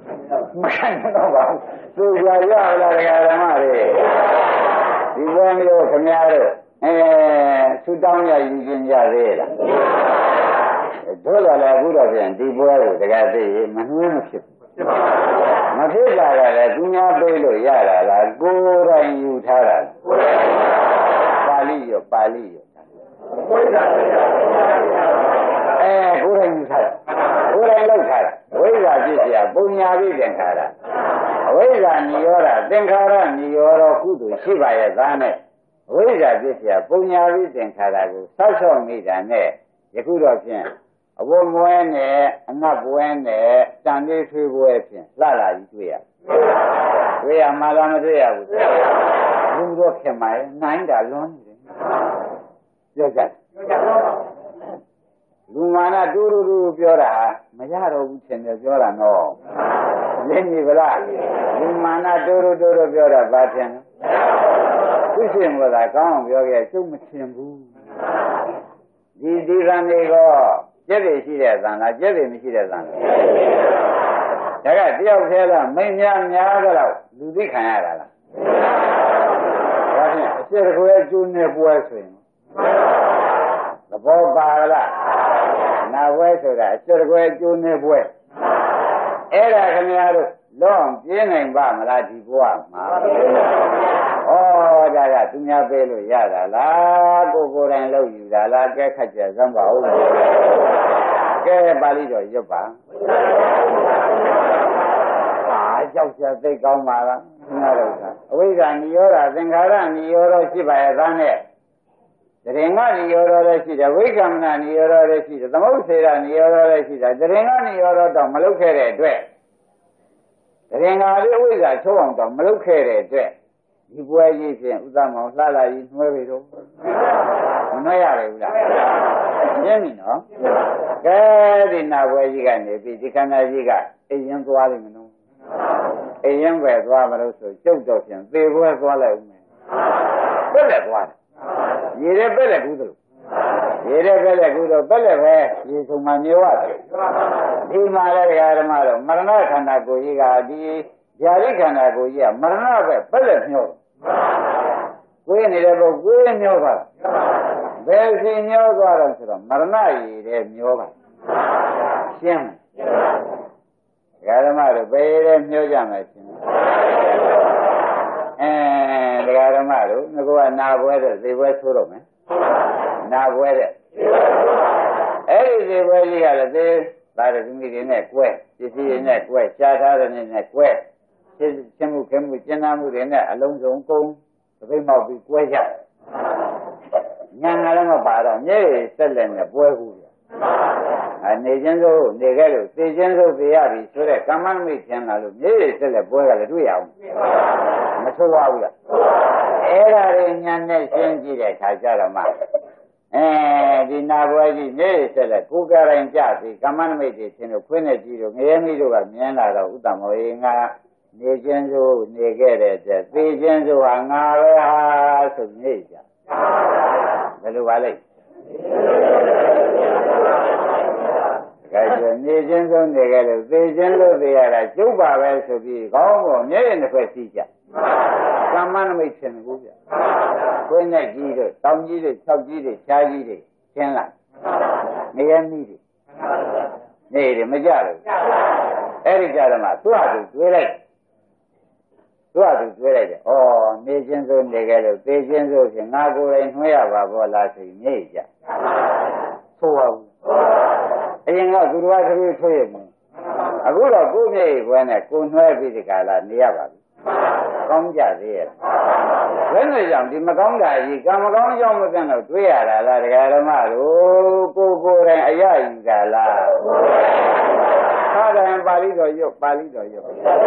Mà nó bảo tôi ra ra là cái mà đi đi quen vô thằng nhà rồi su đau nhà gì chuyện nhà thế là thôi là cũng được rồi đi quen rồi cái gì mà nóဖြစ်mà thế là chúng nhà bây rồi ra là cô ra yêu tha là Pali yo cô ra yêu tha cô ra lâu tha với là gì vậy bông nhà bị đen tha là với là nhiều là đen tha là nhiều là cụ thể chỉ vài cái này với là gì vậy bông nhà bị đen tha là cũng sao sao nghĩ ra nè cái cụ đó chuyện vô mua nè ngáp mua nè trang đi thuê mua chuyện là gì vậy vậy mà làm cái gì à luôn luôn cái máy nãy đã luôn rồi giờ luôn mà na đu đuပြောတာမရတော့ဘူးထင်တယ်ပြောတာနော်ရင်းနေဗလားluôn mà na đu đuပြောတာဘာထင်လဲသူရှင်ကသာကောင်းအောင်ပြောခဲ့ကျုပ်မထင်ဘူးဒီကံတွေကကျက်ရရှိတဲ့သံလားကျက်ရမရှိတဲ့သံလားဒါကတယောက်သေးလားမိန်များကြတော့လူသိခံရတာလားဒါဖြင့်အစ်တကွယ်ကျိုးနေပွဲဆိုရင်သဘောပါလားနာပွဲဆိုတာအစ်တကွယ်ကျိုးနေပွဲအဲ့ဒါခင်ဗျားတို့လုံးပြင်းနိုင်ပါမလားဒီဘဝမှာဩဒါကသူများပေးလို့ရတာလားကိုယ်တိုင်လုပ်ယူတာလားကဲခက်ကြစမ်းပါဦးကဲပါဠိတော်ရွတ်ပါကြောက်ကြသိကောင်းပါလားခင်ဗျားတို့ကအဝိဇ္ဇာနိရောဓသင်္ခါရနိရောဓရှိပါရဲ့သားနဲ့တရင်ကနိရောဓလည်းရှိတယ်ဝိကမ္မနာနိရောဓလည်းရှိတယ်သမုဋ္ဌေရနိရောဓလည်းရှိတယ်တရင်ကနိရောဓတော့မလုပ်ခဲ့တဲ့အတွက်တရင်ကလေးဝိဇ္ဇာချုပ်အောင်တော့မလုပ်ခဲ့တဲ့အတွက်ဒီပွဲကြီးဖြင့်ဥဒ္ဒမောင်လှလာကြီးနှွဲပြီတော့မနှွဲရပြီဘူးလားရှင်းပြီနော်ကဲဒီနာပွဲကြီးကနေပြီးဒီခန္ဓာကြီးကအိမ်ရင်သွားလိမ့်မယ်နော်အိမ်ရင်ပဲသွားမလို့ဆိုကျုပ်တော့ဖြင့်သေပွဲသွားလိုက်ဦးမယ်ဘယ်နဲ့သွားရေရဲပဲလက်ကူးသလိုရေရဲပဲလက်ကူးတော့ပဲလက်ပဲရေဆုံးမှမြေဝတယ်ဒီမှာလည်းဓမ္မတော့မရဏခန္ဓာကိုယ်ကြီးကဒီဇာတိခန္ဓာကိုယ်ကြီးကမရဏပဲလက်မျောကိုယ်နေတဲ့ပုဂ္ဂိုလ်မျောပါဘယ်စီမျောသွားတော့ဆိုတော့မရဏရည်တဲ့မျောပါရှင်းဓမ္မတို့ဘယ်ရဲမျောကြမယ်ရှင်းတရားဓမ္မတို့ငါကနာပွဲတဲ့သေပွဲဆိုးတော့မယ်နာပွဲတဲ့အဲ့ဒီသေပွဲကြီးကလည်းသေသာရသမီးတွေနဲ့ကွဲပစ္စည်းတွေနဲ့ကွဲရှားထားတဲ့နဲ့ကွဲချင်းမှုခဲမှုကျဉ်းနာမှုတွေနဲ့အလုံးစုံကုန်သပိတ်မောက်ပြီးကွဲကြညာငါလည်းမပါတော့မြေဆက်လက်နဲ့ပွဲဘူးပြနေချင်းစိုးနေခဲ့လို့သိချင်းစိုးသိရပြီဆိုတဲ့ကမ္မမိတ်ကျန်လာလို့မြေဆက်လက်ပွဲကလည်းတွေ့ရအောင်မဆိုးပါဘူးလားအဲ့ဒါတွေညာနဲ့ရှင်းကြည့်တဲ့အခါကျတော့မှဒီနာပွဲကြီးမြေဆက်လက်ကိုယ်ကရင်ကြပြီကမ္မမိတ်တွေချင်းလို့ခွင်းနဲ့ကြည့်လို့ငရဲမိတို့ကမြင်လာတော့ဥတ္တမောေငါနေချင်းစိုးနေခဲ့တဲ့တဲ့သိချင်းစိုးဟာငါပဲဟာဆိုနေကြဘယ်လိုပါလဲကဲနေချင်းဆုံးနေကြလို့သိချင်းလို့သိရတာကျုပ်ပါပဲဆိုပြီးခေါင်းပေါ်မျက်ရည်နှစ်ဖက်စီးကြကမ္မနမိတ်ရှင်ကူပြခွင်းနဲ့ကြီးတို့တောင်ကြီးတို့၆ကြီးတို့ရှားကြီးတွေရှင်းလာနေရမိတွေနေတယ်မကြလို့အဲ့ဒီကြတော့မှသူ့ဟာသူတွေးလိုက်သူ့ဟာသူတွေးလိုက်တယ်ဩနေချင်းဆုံးနေကြလို့သိချင်းဆုံးဖြင့်ငါကိုယ်တိုင်နှွှဲရပါဘောလားဆိုနေကြဆိုပါဘူးအရင်ကသူတော်ကတည်းကထွေးရမယ်အခုတော့ကိုယ်မြေဘွဲနဲ့ကိုနှွဲပြီးဒီကလာနေရပါပြီကောင်းကြသေးရဲ့ဘယ်နဲ့ကြောင့်ဒီမကောင်းတာကြီးကံမကောင်းကြောင့်မကန်းတော့တွေးရတာလားတရားဓမ္မတို့ကိုယ်တိုင်အရယူတာလားသာဒံပါဠိတော်ရွတ်ပါဠိတော်ရွတ်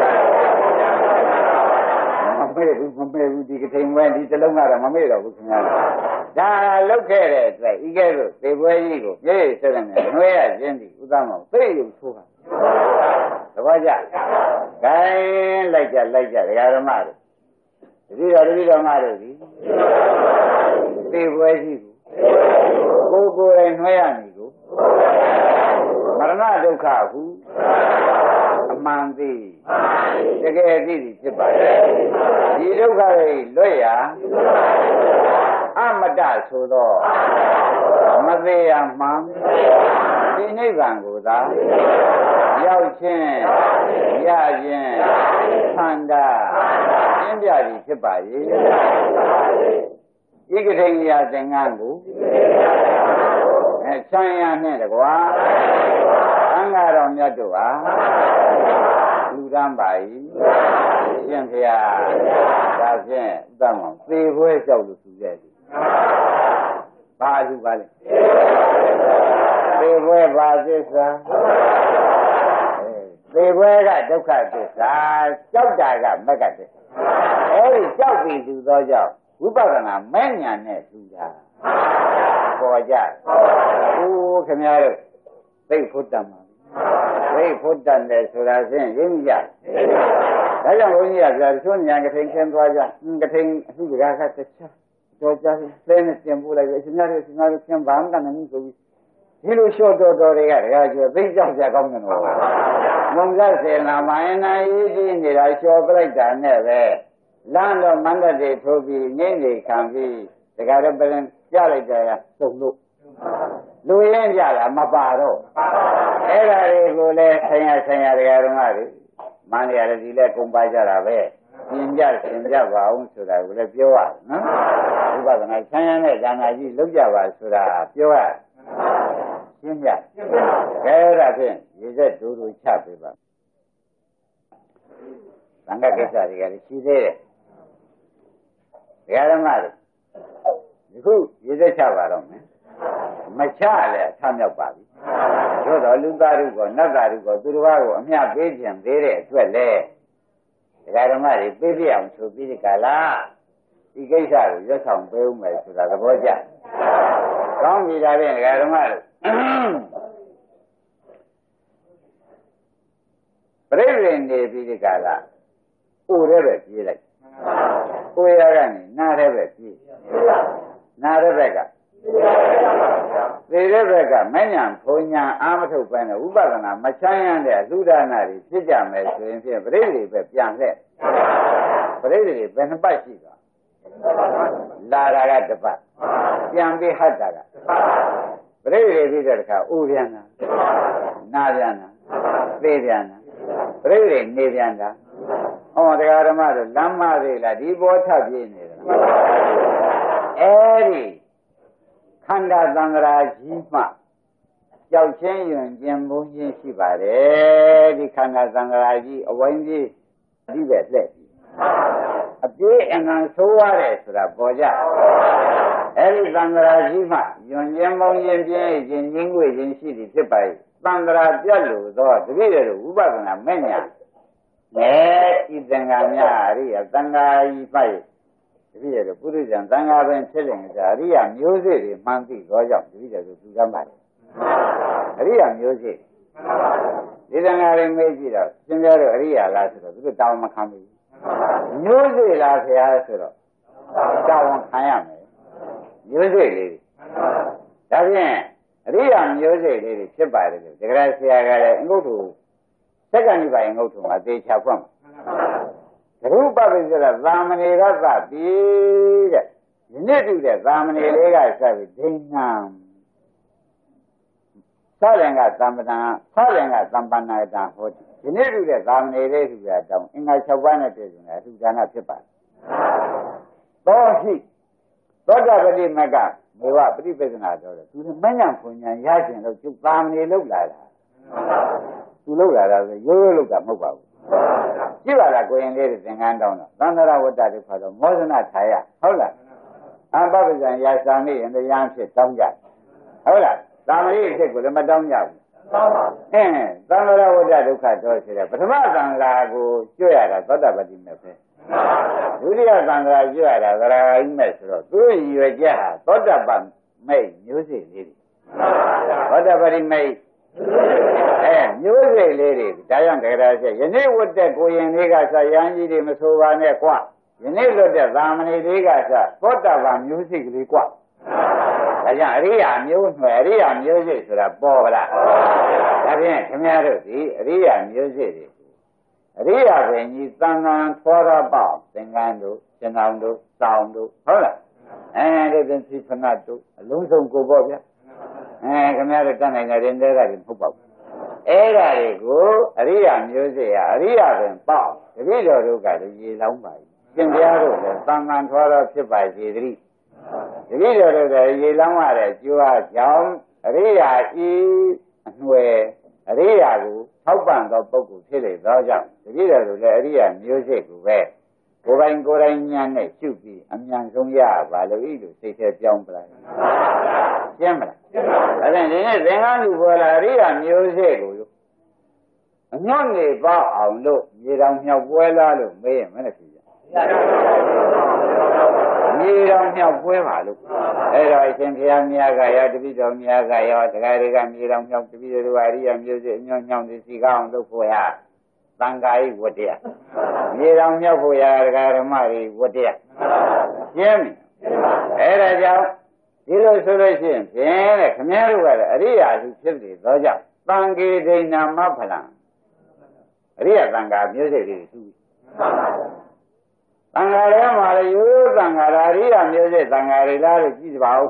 မမေ့ဘူးဒီကထိန်ဝဲဒီတလုံးကတော့မမေ့တော့ဘူးခင်ဗျာဒါလောက်ခဲ့တဲ့အတွက်ဤကဲ့သို့သေပွဲကြီးကိုပြည့်စုံတဲ့နှွေးရခြင်းဒီဥဒ္ဒမောင်သိရုံဆိုးတာသဘောကျဂိုင်းလိုက်ကြတရားဓမ္မတို့တတိယဓမ္မတို့ဒီသေပွဲကြီးကိုကိုယ်တိုင်နှွေးရမည်ကိုမရဏဒုက္ခဟုအမှန်သည်တကယ်သိသည်ဖြစ်ပါတယ်ဒီဒုက္ခတွေလွတ်ရာအမတဆိုသောမသေးရမှန်ဒီနိဗ္ဗာန်ကိုသာရောက်ခြင်းရခြင်းသန္တာပြင်းပြသည်ဖြစ်ပါ၏ဤကတိယသင်္ကန်းကိုချမ်းရနှင့်တကွာသံဃာတော်မြတ်တို့ဟာလူတန်းပါ၏ရှင်ဖျားဒါဖြင့်ဥဒ္ဒမောသေပွဲကြောက်လို့သူရဲ့ဘာလူပါလဲသေပွဲဘာသစ္စာသေပွဲကဒုက္ခသစ္စာကြောက်တာကမဂ္ဂသစ္စာအဲဒီကြောက်ပြီးသူသောကြောင့်ဝိပဿနာမဲ့ညာနဲ့သူတာပေါ်ကြဦးခင်ဗျားတို့သိဖို့တတ်မှာသိဖို့တတ်တယ်ဆိုတာဖြင့်ရင်းကြဒါကြောင့်ဘုန်းကြီးကပြောတချို့ညာကထိန်ခင်းသွားကြကထိန်အမှုကတခြားတော့ကြလဲနဲ့ပြင်ပို့လိုက်အရှင်များတို့ကျင်းဘာမှကနေမှုဆိုပြီးဒီလိုလျှော့တော်တွေကတကယ်ကျော်သိကြောက်ကြကောင်းတယ်လို့မုံစားစေနာမိုင်းနာရေးကြီးနေတာလျှော့ပြလိုက်တာနဲ့ပဲလမ်းတော့မန္တတွေထိုးပြီးငိမ့်နေခံပြီးတကယ်တော့ပြန်ကြလိုက်ကြရစုံလို့လူရင်းကြတာမပါတော့အဲ့ဒါတွေကိုလည်းဆိုင်ရတရားတော်ကလေမန္တရာလည်းဒီလဲကုန်ပါကြတာပဲပြင်ကြပါအောင်ဆိုတာကိုလည်းပြောရနော်ဥပဒနာဆန်းရတဲ့ဉာဏ်ကြီးလုံးကြပါဆိုတာပြောရရှင်းကြခဲဒါဖြင့်ရေစက်ဒူချပေးပါသံဃာကိစ္စတွေကလည်းရှိသေးတယ်ဓမ္မတို့ဒီခုရေစက်ချပါတော့မယ်မချလည်းအထမြောက်ပါပြီသို့တော်လူသားတို့ကနတ်သားတို့ကသူတော်ကိုအမျှပေးခြင်းသေးတဲ့အတွက်လေဓမ္မတွေပေးပြအောင်ဆိုပြီးဒီကလာဒီကိစ္စကိုရွတ်ဆောင်ပေးဦးမယ်ဆိုတာသဘောကျကောင်းပြီဒါဖြင့်ဓမ္မတို့ပြိဋိနေပြီးဒီကလာဥရဲပဲပြေးလိုက်ကိုရကနေနားရဲပဲပြေးနားရဲဘက်ကသေရဲဘက်ကမဉ္ဇဉ်ဘုံညာအာမထုတ်ပဲနဲ့ဥပဒနာမချမ်းရတဲ့အသုဒနာတွေဖြစ်ကြမယ်ဆိုရင်ဖြင့်ပြိဋိပဲပြန်လှည့်ပြိဋိဘယ်နှပတ်ရှိသွားလာတာကတစ်ပတ်ပြန်ပြီးဟတ်တာကပြိဋိပြီးတဲ့အခါဥပြန်တာနာပြန်တာသေပြန်တာပြိဋိနေပြန်တာဟောတရားဓမ္မတို့လမ်းမသေးလားဒီဘောထပ်ပြင်းနေတယ်အဲဒီခန္ဓာသံဃာကြီးမှကြောက်ချင်းယွင်ကျင်မှုချင်းရှိပါတယ်ဒီခန္ဓာသံဃာကြီးအဝိုင်းကြီးဒီပဲလှည့်အပြေးအငံဆိုးရတယ်ဆိုတာပေါ်ကြအဲဒီသံဃာကြီးမှယွင်ကျင်မှုချင်းပြင်းချင်းငင်းွေချင်းရှိသည်ဖြစ်ပါ၏သံဃာပြတ်လို့သောတပည့်တော်ဝိပဿနာမဲ့ညာဤသံဃာများအရိယသံဃာကြီးပိုက်တပည့်တော်ပုရိသံသံဃာပင်ဖြစ်နေကြအရိယမျိုးစေ့တွေမှန်သိသောကြောင့်တပည့်တော်သူကမ်းပါတယ်အရိယမျိုးစေ့ဒီသံဃာတွေမေးကြည့်တော့ရှင်ပြတော်အရိယလားဆိုတော့သူတို့တောင်းမခံဘူးမျိုးစေ့လားခင်ဗျာဆိုတော့တောင်းခံရမယ်မျိုးစေ့လေးဒါဖြင့်အရိယမျိုးစေ့လေးတွေဖြစ်ပါတယ်လို့တကယ်ဆရာကလည်းအင်္ဂုတ္တစက္ကန့်ဒီပိုင်းငုတ်ထုံမှာသေချာဖွင့်မှာရူပပိစ္ဆရာသာမဏေကသတိတဲ့ဒီနေ့တူတဲ့သာမဏေလေးကစပြီးဒိဋ္ဌံသလင်္ကသမ္ပဒံသလင်္ကသမ္ပန္နတံဟောဒီနေ့တူတဲ့သာမဏေလေးတူတာတောင်းအင်္ဂါ6ပါးနဲ့ပြည့်စုံတယ်အထူးဒါနဖြစ်ပါတယ်သောရှိသောတာပတိမကမေဝပฏิပဒနာတော်တယ်သူမဉ္ဇဉ်ဖွဉ္ဇဉ်ရခြင်းလို့သူသာမဏေလောက်လာတာသူလောက်လာတာဆိုရိုးရိုးလောက်တာမဟုတ်ပါဘူးကြည့်ပါလားကိုရင်လေးတွေသင်္ကန်းတောင်းတော့သန္တရဝတ္တတွေခေါ်တော့မောဇနထာယဟုတ်လားအပပဇံရာဇာနေရင်တရားဖြစ်တောင်းကြဟုတ်လားသာမဏေဖြစ်ကိုလည်းမတောင်းကြဘူးသန္တရဝတ္တဒုက္ခတော့ဆိုတဲ့ပထမသံဃာကိုကျွတ်ရတာသောတာပတိမဲ့ပဲဒုတိယသံဃာကျွတ်ရတာသရဂိမဲ့ဆိုတော့သူ့ရွယ်ချက်ဟာသောတာပန်မဲ့မျိုးစေ့လေးတွေသောတာပတိမဲ့မျိုးစိတ်လေးတွေဒါကြောင့်တကယ်တော့ယနေ့ဝတ်တဲ့ကိုရင်လေးကစရဟန်းကြီးတွေမဆိုပါနဲ့ကွာယနေ့လွတ်တဲ့သာမဏေလေးကစသောတာပန်မျိုးစိတ်ကလေးကွာဒါကြောင့်အရိယာမျိုးနွယ်အရိယာမျိုးစိတ်ဆိုတာပေါ်ပါလားဒါဖြင့်ခင်ဗျားတို့ဒီအရိယာမျိုးစိတ်တွေရိယာပင်ကြီးသံဃာထောရပေါသင်္ကန်းတို့ရှင်အောင်တို့စောင်းတို့ဟုတ်လားအဲဒီသင်္စီဖနတ်တို့အလုံးစုံကိုပေါ့ဗျာခင်ဗျားတို့တတ်နိုင်တဲ့ရင်တွေကလည်းမဟုတ်ပါဘူးအဲ့ဒါတွေကိုအရိယာမျိုးစေ့ရအရိယာပင်ပေါ့တပည့်တော်တို့ကလည်းရေလောင်းပါရှင်ဘုရားတို့လည်းသံဃာထောရဖြစ်ပါစေတည်းတပည့်တော်တို့လည်းရေလောင်းရတဲ့ကျိုးအကြောင်းအရိယာဤအနှွယ်အရိယာကိုထောက်ပံ့သောပုဂ္ဂိုလ်ဖြစ်လေသောကြောင့်တပည့်တော်တို့လည်းအရိယာမျိုးစိတ်ကိုပဲကိုယ်ပိုင်ဉာဏ်နဲ့ရှုပြီးအမြန်ဆုံးရပါလို့ဤလိုစိတ်ထဲပြောင်းပလိုက်ရှင်းမလားဒါဖြင့်ဒီနေ့သင်္ကန်းလူပေါ်လာအရိယာမျိုးစိတ်ကိုအညွန့်နေပါအောင်လို့မြေတော်မြောက်ပွဲလားလို့မေးရင်မနဲ့ဖြစ်ကြမြေတော်မြောက်ပွဲပါလို့အဲ့တော့အရှင်ဘုရားမြတ်ကရောတပည့်တော်မြတ်ကရောတရားတွေကမြေတော်မြောက်တပည့်တော်အရိယာမျိုးစိတ်အညွန့်ညောင်းသိစီကောင်းလုပ်ဖို့ရသံဃာဤဝတ္တရားမြေတော်မြောက်ဖို့ရတရားဓမ္မတွေဝတ္တရားရှင်းပြီအဲ့ဒါကြောင့်ဒီလိုဆိုလို့ရှိရင်ဖြင့်တဲ့ခမည်းတော်ကလည်းအရိယာလူဖြစ်နေသောကြောင့်သံဃေဒိဏမဖလံအရိယာသံဃာမျိုးစိတ်တွေသူသံဃာထဲမှာလေရိုးသံဃာအရိယာမျိုးစိတ်သံဃာတွေလားလို့ကြည့်ပါဦး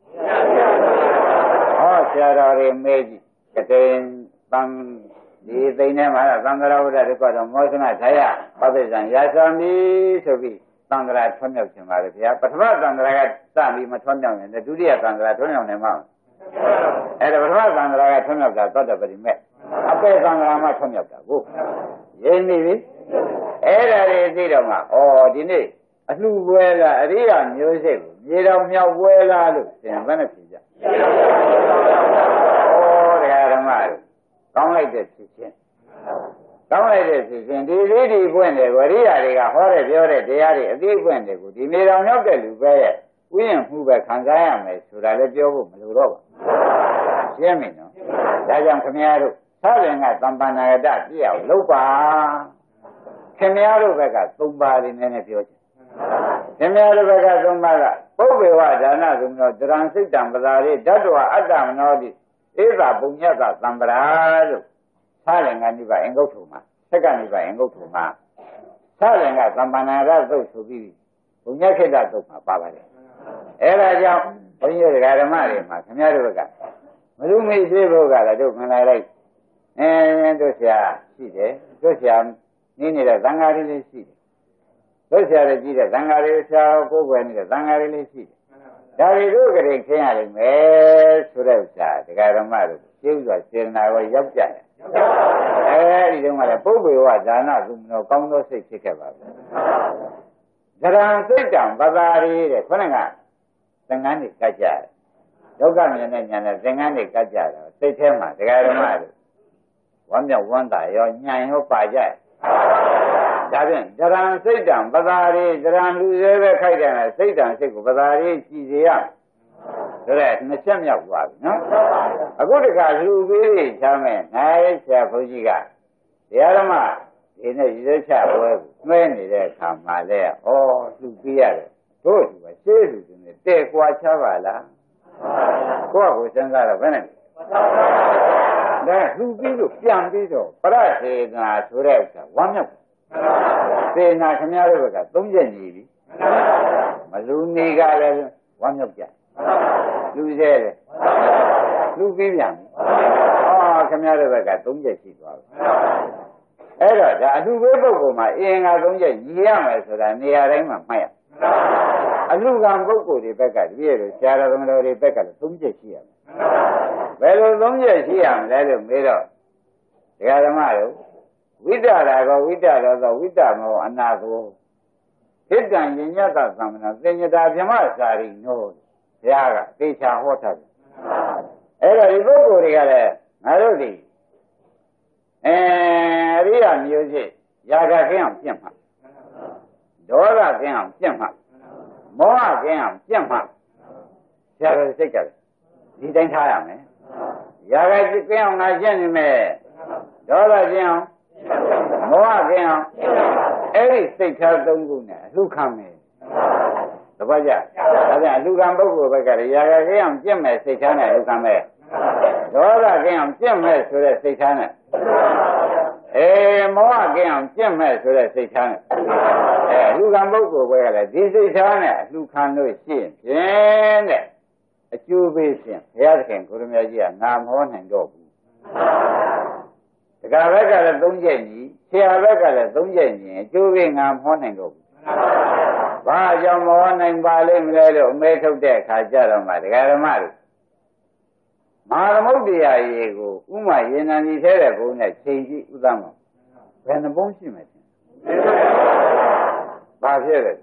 ဟောဆရာတော်တွေမေးကြည့်ကတိန်သံဒီသိနေမှာသံဃာဝဒတွေကတော့မောဇနဆရာပဋိစ္စံရာဇာမိဆိုပြီးသံဃာထွန်းမြောက်ခြင်းပါလေဗျာပထမသံဃာကစပြီးမထွန်းမြောက်ရင်ဒုတိယသံဃာထွန်းမြောက်နေမှာအဲ့ဒါပထမသံဃာကထွန်းမြောက်တာသောတပတိမဲ့အပေသံဃာမှထွန်းမြောက်တာကိုရင်းနေပြီအဲ့ဒါတွေသိတော့မှဩဒီနေ့အလှပွဲလားအရိယာမျိုးစိတ်ကိုမြေတော်မြောက်ပွဲလားလို့သင်ဘယ်နဲ့ဖြေကြဩတရားဓမ္မတို့ကောင်းလိုက်တဲ့ဖြစ်ချင်းကောင်းလိုက်တဲ့ဖြစ်ချင်းဒီလေးဒီပွင့်တယ်ဝရိယတွေကဟောတဲ့ပြောတဲ့တရားတွေအသေးပွင့်တယ်ကိုဒီမြေတော်မြောက်တဲ့လူပဲရဲ့ဥယျာဉ်မှုပဲခံစားရမယ်ဆိုတာလည်းပြောဖို့မလိုတော့ပါရှင်းပြီနော်ဒါကြောင့်ခမည်းတော်သာရင်ကသမ္ပန္နဂတပြည့်အောင်လုပ်ပါခင်ဗျားတို့ဘက်က၃ပါးလေးနည်းနည်းပြောချင်ခင်ဗျားတို့ဘက်က၃ပါးကပုဗ္ဗေဝဒါနသုနောတရံစိတ်တံပဒါရိဓတ္တဝအတ္တမနောတိဧသာပုညတသံပရာလို့သာရင်ကနိဗ္ဗာန်အင်္ဂုတ္ထုမှာသက္ကနိဗ္ဗာန်အင်္ဂုတ္ထုမှာသာရင်ကသမ္ပန္နဂတသုတ်ဆိုပြီးပုညခေတ္တသုတ်မှာပါပါတယ်အဲဒါကြောင့်ဘုန်းကြီးဓမ္မတွေမှာခင်ဗျားတို့ဘက်ကမလူမိသေးဖို့ကလည်းတို့ခန္ဓာလိုက်တို့ဆရာရှိတယ်တို့ဆရာနေနေတဲ့သံဃာတွေလည်းရှိတယ်တို့ဆရာတွေကြည့်တဲ့သံဃာတွေဆရာကိုယ်ွယ်နေတဲ့သံဃာတွေလည်းရှိတယ်ဒါတွေတို့ကလေးခင်းရလိမ့်မယ်ဆိုတဲ့ဥစ္စာဒကာဓမ္မတို့ကျေးဇူးတော်စေတနာကိုရောက်ကြတယ်အဲဒီတုန်းကလည်းပုဗ္ဗေဝဒါနသုမနောကောင်းသောစိတ်ဖြစ်ခဲ့ပါဘူးဒရံစိတ်တံပဒါရိတဲ့ခေါင်းကသင်္ကန်းတွေကကြတယ်ဒုက္ခမြင်တဲ့ညာနဲ့သင်္ကန်းတွေကကြတယ်စိတ်ထဲမှာဒကာဓမ္မတို့ဝမ်းမြောက်ဝမ်းသာရောညံရောပါကြတယ်ဒါဖြင့်ဒရံစိတ်တံပဒါရိဒရံလူသေးပဲခိုက်တယ်စိတ်တံစိတ်ကိုပဒါရိကြည်စေရဆိုတဲ့နှစ်ချက်မြောက်သွားပြီနော်အခုတခါလူပြီးချမ်းမဲ့နိုင်ဆရာဘုန်းကြီးကတရားဓမ္မဒီနေ့ရွေးချပွဲကိုနှဲနေတဲ့အခါမှာလဲဩလူပြီးရတယ်တို့ဒီကရှေးလူတွေနဲ့တဲ့ကွာချပါလားကိုယ့်ကိုစဉ်းစားတော့ဘယ်နဲ့ဒါလူပြီးလို့ပြန်ပြီးတော့ပရစေနာဆိုတဲ့ဥစ္စာဝမ်းမြောက်စေနာခင်ဗျားတို့က၃ချက်ညီပြီမလူနေကလည်းဝမ်းမြောက်ကြလူသေးတယ်လူပြီးပြန်ခင်ဗျားတို့က၃ချက်ရှိသွားပြီအဲ့တော့ဒါအလှဝေးပုဂ္ဂိုလ်မှာအင်္ဂါ၃ချက်ညီရမယ်ဆိုတာနေရာတိုင်းမှာမှတ်ရအလှကံပုဂ္ဂိုလ်တွေဘက်ကတပြည့်လို့ဆရာတော်တွေဘက်ကလည်း၃ချက်ရှိရမယ်ဘယ်လို၃ချက်ရှိရမလဲလို့မေးတော့ဒကာဓမ္မတို့ဝိတ္တရာကောဝိတ္တရောသောဝိတ္တမောအနာသောဟိတံယညတသမ္မနာသင်္ညတာဗြဟ္မစာရိနောဘုရားကသေချာဟောထားတယ်အဲ့တော့ဒီပုဂ္ဂိုလ်တွေကလည်းငါတို့ဒီအရိယာမျိုးစိတ်ရာဂကင်းအောင်ပြင့်မှာဒေါသကင်းအောင်ပြင့်မှာမောဟကင်းအောင်ပြင့်မှာဆရာတော်စိတ်ကဒီတိုင်းထားရမယ်ရာဂကင်းအောင်ငါရှင်းနေမယ်ဒေါသကင်းအောင်မောဟကင်းအောင်အဲ့ဒီစိတ်ထား၃ခုနဲ့အလှခံမယ်တပတ်ကြဒါပြန်အလှခံပုဂ္ဂိုလ်ဘက်ကရာဂကင်းအောင်ပြင့်မယ်စိတ်ထားနဲ့အလှခံမယ်ဒေါသကင်းအောင်ပြင့်မဲ့ဆိုတဲ့စိတ်ထားနဲ့မောဟကင်းအောင်ကျင့်မဲ့ဆိုတဲ့စိတ်ထားနဲ့လူကံပုဂ္ဂိုလ်ပဲကလည်းဒီစိတ်ထားနဲ့လူခံလို့ရှိရင်ဖြင့်တဲ့အကျိုးပေးခြင်းဘုရားသခင်ကိုရမကြီးကငါမဟောနိုင်တော့ဘူးတက္ကဘက်ကလည်းသုံးချက်ကြီးဆရာဘက်ကလည်းသုံးချက်ကြီးအကျိုးပေးငါမဟောနိုင်တော့ဘူးဘာကြောင့်မဟောနိုင်ပါလိမ့်မလဲလို့အမဲထုတ်တဲ့အခါကျတော့မှဒကာဓမ္မတို့မဟာသမုဒ္ဒရာရေကိုဥမာရေနံကြီးထဲတဲ့ဘုံနဲ့ချိန်ကြည့်ဥသမဘယ်နှပုံးရှိမယ်ဘာဖြစ်လဲ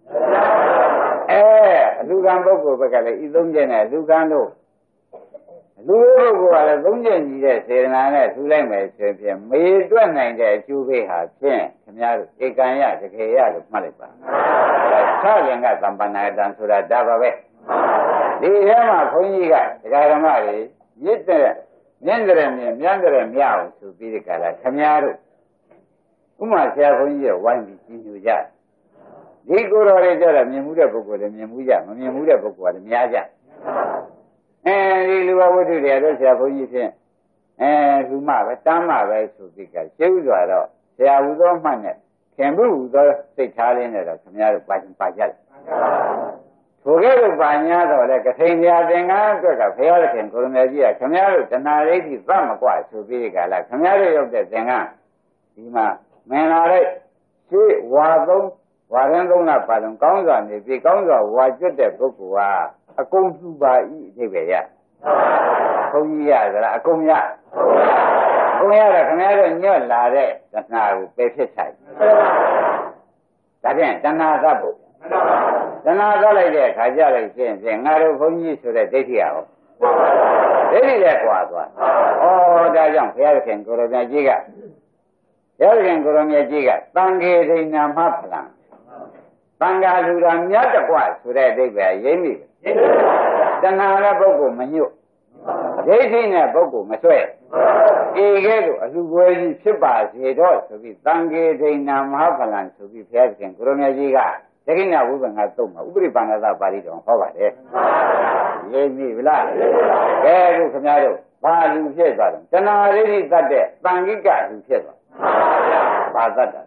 အလူကံပုဂ္ဂိုလ်ဘက်ကလည်းဤသုံးချက်နဲ့လူကံတို့လူပုဂ္ဂိုလ်ကလည်းသုံးချက်ကြီးတဲ့စေတနာနဲ့ထူလိုက်မယ်ဆိုရင်မေတွက်နိုင်တဲ့အကျိုးပေးဟာဖြင့်ခင်ဗျားတို့ဧကံယတခေယလို့မှတ်လိုက်ပါသရင်ကသမ္ပန္နတံဆိုတာဒါပါပဲဒီထဲမှာခွန်ကြီးကဒကာဓမ္မတွေမြင့်တဲ့မြင့်တဲ့မြန်းတဲ့မြအောင်ဆိုပြီးဒီကလာခင်ဗျားတို့ဥမာဆရာခွန်ကြီးရဲ့ဝိုင်းပြီးကြီးညိုကြဒီကိုယ်တော်တွေကြတော့မြင်မှုတဲ့ပုဂ္ဂိုလ်လည်းမြင်မှုကြမမြင်မှုတဲ့ပုဂ္ဂိုလ်ကလည်းများကြဒီလူဘဝတ္ထုတွေတော့ဆရာဘုန်းကြီးဖြင့်လူမပဲတမ်းမပဲဆိုပြီးကရှင်းဥစွာတော့ဆရာဟူသောမှတ်နဲ့ခင်မှုဟူသောစိတ်ထားလေးနဲ့တော့ခင်ဗျားတို့ပါကြတယ်ထိုကဲ့သို့ပါညာတော့လေကထိန်ပြာသင်္ကန်းအတွက်ကဘုရားသခင်ကိုရမကြီးကခင်ဗျားတို့တဏှာရိပ်ကြီးသတ်မကွာဆိုပြီးကလာခင်ဗျားတို့ရောက်တဲ့သင်္ကန်းဒီမှာမင်္ဂလာရိပ်ရှိဝါသုံးဝါရင်သုံးလပါလုံးကောင်းစွာနေပြီကောင်းစွာဝါကျွတ်တဲ့ပုဂ္ဂိုလ်ဟာအကုန်စုပါဤအထိပ္ပယ်ရဘုန်းကြီးရသလားအကုန်ရတော့ခင်ဗျားတို့ညွတ်လာတဲ့တဏှာကိုပယ်ဖြစ်ဆိုင်ဒါဖြင့်တဏှာသတ်ဖို့တဏှာသတ်လိုက်တဲ့အခါကျလိုက်ချင်းဖြင့်ငါတို့ဘုန်းကြီးဆိုတဲ့ဒိဋ္ဌိရအောင်ဒိဋ္ဌိလည်းကွာသွားဒါကြောင့်ဘုရားခင်ကိုရမကြီးကဘုရားခင်ကိုရမကြီးကတန်ခေဒိဏမဖလံတန်ဃာလူတော်မြတ်တကွဆိုတဲ့အဓိပ္ပာယ်ရိမ့်ပြီတဏှာတဲ့ပုဂ္ဂိုလ်မညွတ်ဒိဋ္ဌိနဲ့ပုဂ္ဂိုလ်မဆွဲဧကဲ့သို့အလှပွဲကြီးဖြစ်ပါစေတော့ဆိုပြီးတန်ခေဒိဏမဟာဖလံဆိုပြီးဘုရားရှင်ကိုရမကြီးကဒိဋ္ဌိနာဝိပ္ပန္နသုံးမှာဥပရိပန္နသပါဠိတော်ဟောပါတယ်ရိမ့်ပြီလားကဲခုခင်ဗျားတို့ဘာလူဖြစ်သွားတယ်တဏှာဒိဋ္ဌိသတ်တဲ့တန်ခိကလူဖြစ်သွားဘာသတ်တာ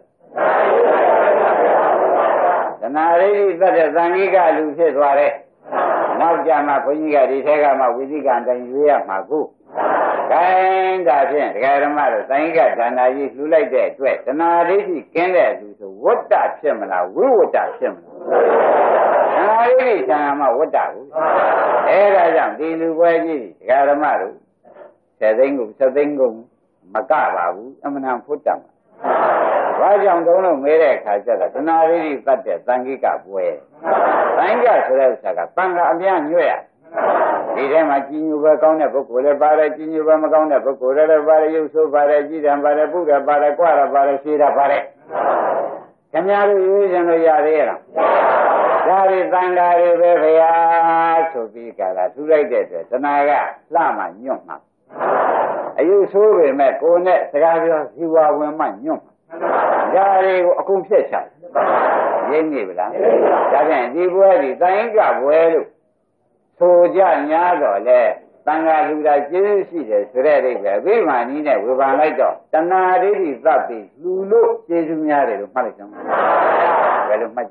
တဏှာရိပ်သတ်တဲ့သံဃိကလူဖြစ်သွားတယ်နောက်ကြမှာဘုန်းကြီးကဒီထဲကမှဝိသိကံတိုင်းရွေးရမှာကိုခိုင်းတာဖြင့်ဒကာဓမ္မတို့သံဃိကဒါနာကြီးလှူလိုက်တဲ့အတွက်တဏှာရိပ်ကင်းတဲ့လူဆိုဝတ္တဖြစ်မလားဝိဝတ္တဖြစ်မလားတဏှာရိပ်ဆံမှာဝတ္တကိုဒါကြောင့်ဒီလူပွဲကြီးဒကာဓမ္မတို့7 သိန်းကို7 သိန်းကိုမကပါဘူးအမှန်တန်ဖို့တတ်မှာဘာကြောင့်တုံးလို့မဲတဲ့အခါကျတော့တဏှာရိပ်သတ်တဲ့သံဃိကပွဲသံဃိကဆိုတဲ့ဥစ္စာကသံဃာအများညွှဲ့ရဒီထဲမှာကြီးညိုပဲကောင်းတဲ့ပုဂ္ဂိုလ်လည်းပါတယ်ကြီးညိုပဲမကောင်းတဲ့ပုဂ္ဂိုလ်လည်းပါတယ်ရုပ်ဆိုးပါတယ်ကြည်တံပါတယ်ပုဒ်တယ်ပါတယ်ကြွတာပါတယ်ရှည်တာပါတယ်ခင်ဗျားတို့ရွေးချင်လို့ရသေးရဲ့လားဒါတွေသံဃာတွေပဲခင်ဗျာဆိုပြီးကြတာထူလိုက်တဲ့အတွက်တဏှာကလှမှညွတ်မှာအယုဆိုးပေမဲ့ကိုယ်နဲ့စကားပြောဇီဝဝင်မှညွတ်မှာဒါတွေကိုအကုန်ဖြတ်ချရိမ့်နေဗလားဒါဖြင့်ဒီပွဲဒီသံဃာပွဲလို့ဆိုကြညာတော့လေသံဃာလူတာကျေးဇူးရှိတယ်ဆိုတဲ့အိဗယ်ဝိမာနီးနဲ့ဝေဖန်လိုက်တော့တဏှာဒိဋ္ဌိသတ်ပြီးလူလို့ကျေးဇူးများတယ်လို့မှတ်လိုက်ကြမှာဘယ်လိုမှတ်ကြ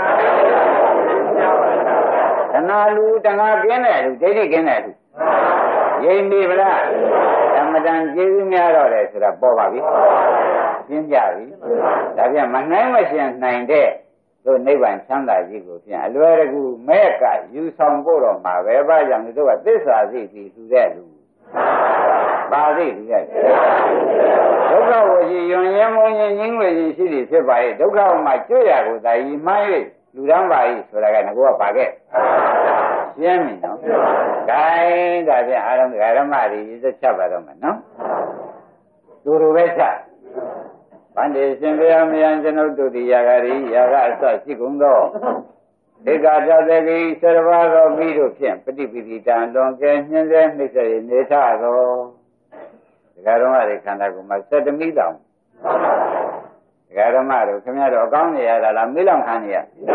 တဏှာလူတဏှာကင်းတဲ့လူဒိဋ္ဌိကင်းတဲ့လူရိမ့်ပြီဗလားဓမ္မတန်ကျေးဇူးများတော့တယ်ဆိုတာပေါ်ပါပြီရှင်းကြပြီဒါပြန်မနိုင်မရှင်နိုင်တဲ့တို့နိဗ္ဗာန်ချမ်းသာကြီးကိုပြန်အလွယ်တကူမဲ့ကယူဆောင်ဖို့တော့မှာပဲဘာကြောင့်တို့ကသစ္စာသိပြီးသူတဲ့လူပါသိသူတဲ့ဒုက္ခဝစီယွန်ရင်မုံရင်ငင်းဝေကြီးရှိသည်ဖြစ်ပါရဲ့ဒုက္ခမှာကျွရကိုသာဤမှန်း၍လူတန်းပါ၏ဆိုတာကငါကပါခဲ့ရှင်းပြီနော်ဂိုင်းဒါပြန်အာရုံဓမ္မတွေရစ်ချက်ပါတော့မယ်နော်သူတို့ပဲချက်ဗန္တေရှင်ဘုရားမယံကျွန်ုပ်တို့ဒီယာဂရိယာကအစရှိကုန်သောဧကတသကိဆရဘာသောမိတို့ဖြင့်ပฏิပိတိတံလွန်ကဲညှင်းစေနှိမ့်စေနေထသောဒကာတော်မတွေခန္ဓာကိုယ်မှာ7 မိတောင်ဒကာတော်မတို့ခင်ဗျားတို့အကောင်းနေရတာလားမိလောင်ခံနေရ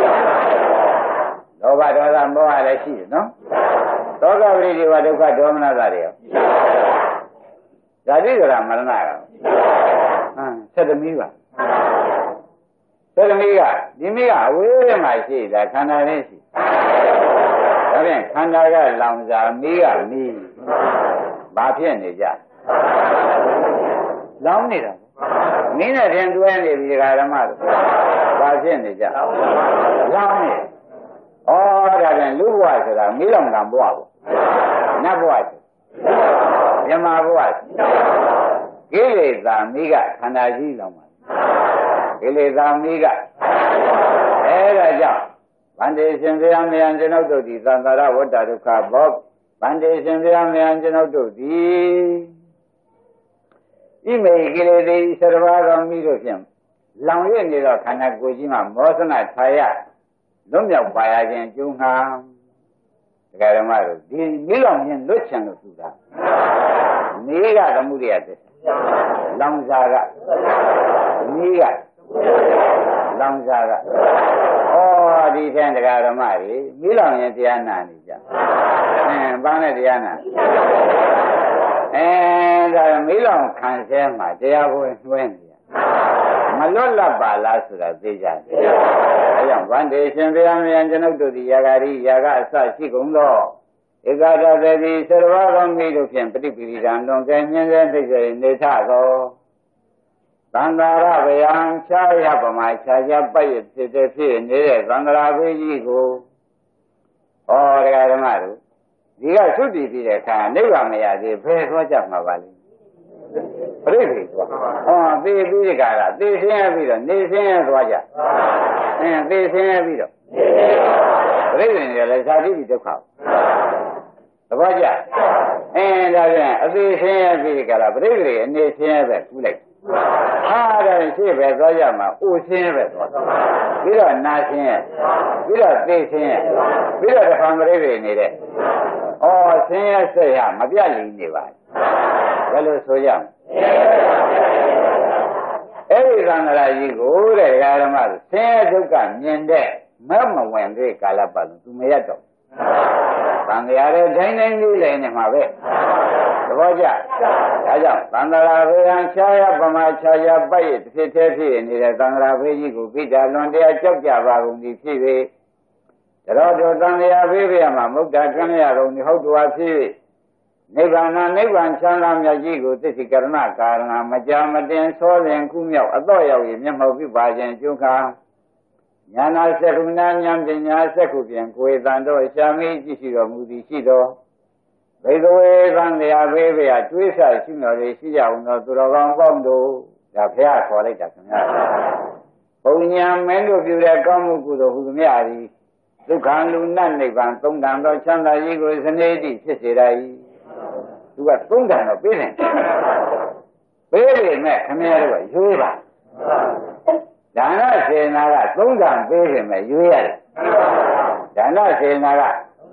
လောဘဒေါသမောဟလည်းရှိတယ်နော်သောကပရိဒီဝဒုက္ခဒေါမနတာတွေရောဇာတိကရမရဏကဟမ် Sedamiva. Sedamiga, Dimiga, where my see that Canaresi. Kanaga Lamza, Miga, me. Bapian is that. Lamnida. Nina didn't do any Vigaramad. Bapian is that. Lamnid. Oh, that and Luwas, Milan Gamboa. Nabuat. Yamabuat. Gilly the Miga, Kanaji Lama. Gilly the Miga. Era. Foundation Vyami and Genoto, the Sandara, what are the car bob? Foundation Vyami and Genoto, the Image Servara Midosium. Long in the Kanakujima, Mosana Taya, Lumia Bayajan Junha, Garamaro, the Milon in Luchan of Suda. Niga the Muriat, Lamzaga, Niga, Lamzaga. Oh, the Garamari, Milon and Diana, Bana Diana. And Milon can say my dear Wendy. Malola Balasura, Deja. One day, Shambiami and Genoto, the Yagari, Yaga, Sachikundo. You got a ready server on me to him, particularly and don't get me in the Tago. Sandara, young Chaya, my Chaya, by it, the fear, Sandara, go. Oh, the Garamaro. The guy should be the kind, never may I say, pay for Jafma Valley. Really? Oh, they got it. They say every day, they say Roger. And they say every day. Really, let's have it to come. Roger. And they say every day, and they say every day. Ah, then she was Royama, who seen it. We don't nothing. We don't this here. We don't the family needed. Oh, senior say, maybe I leave you. Well, so young. Every time that you go, the Garamar, senior Dukan, Yende, Mamma went to Calapan to Meato. From the other dining in my way. Roger, Sandra and Chaya, Bama Chaya, by it, Fitty, and the Sandra Vejigo, Pita, Londia, Chokja, the TV. The Roger Dania, Viviama, Mukta, Kanya, only how to achieve. Nevana, Nevan, Chanam, Yajigo, Tessikarna, Karna, Majama, Den, Sol, and Kumya, Adoya, Yamavi, Bajan, Juka. Yana Seruna, Yamdina, Sekupian, Kuetando, Shami, Jishiro, Mudishido. By the way, when they are very at Twisa, you know, they see out not to the wrong bondo, the pair for it. Onya, many of you that come to the Humiari, to Kandu Nandivan, Tungando, Chanda, Yigo is an 80, Sisirai. You got Tungan of business. Baby, Mac, come here, you are. Dana say Naga, Tungan, baby, you are. Dana say Naga.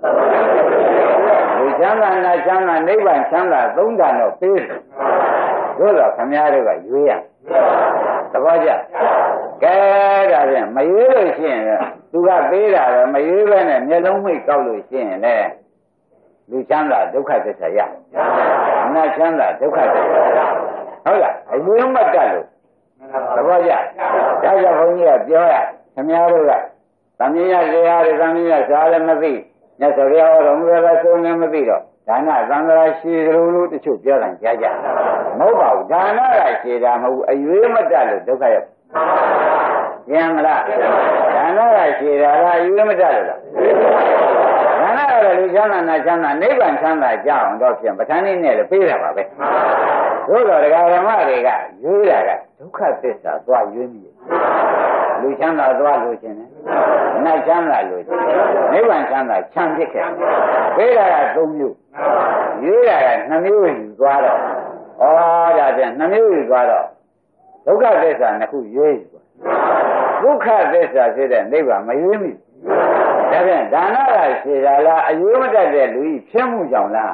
Chanda, Chanda, Nevan, Chanda, Tungan of business. Good of Kamyareva, you are. The Raja. Gada, my relation, to have Beda, my even and Yellow Kalu in there. Luchanda, Duka, ya. Nachanda, Duka. Hola, I will not tell you. The Raja. Raja Honia, Joya, Kamyareva. Tamia, they are Ramia, Salamavi. Nasaria, Romera, Sonamaviro. Dana, Zandra, she ruled to shoot Joran, Jaja. Mobile, Dana, I said, I will not tell you, Duka. Yamla. Dana, I said, I will not tell you. Dana, Lujana, Najana, Nevan, Sanda, Jam, Dossian, but I need a piece of it. Those are the Garamariga, Julia, Duka, sister, why you need. Luciana, Lucian, Najana, Lucian, Nevan, Sanda, Chandika. Where are you? You are Namu, Guado. Oh, that's Namu, Guado. Look at this and who you is. Look at this, I said, and they were my enemy. Dana, I said, I remember that Louis Chemujana.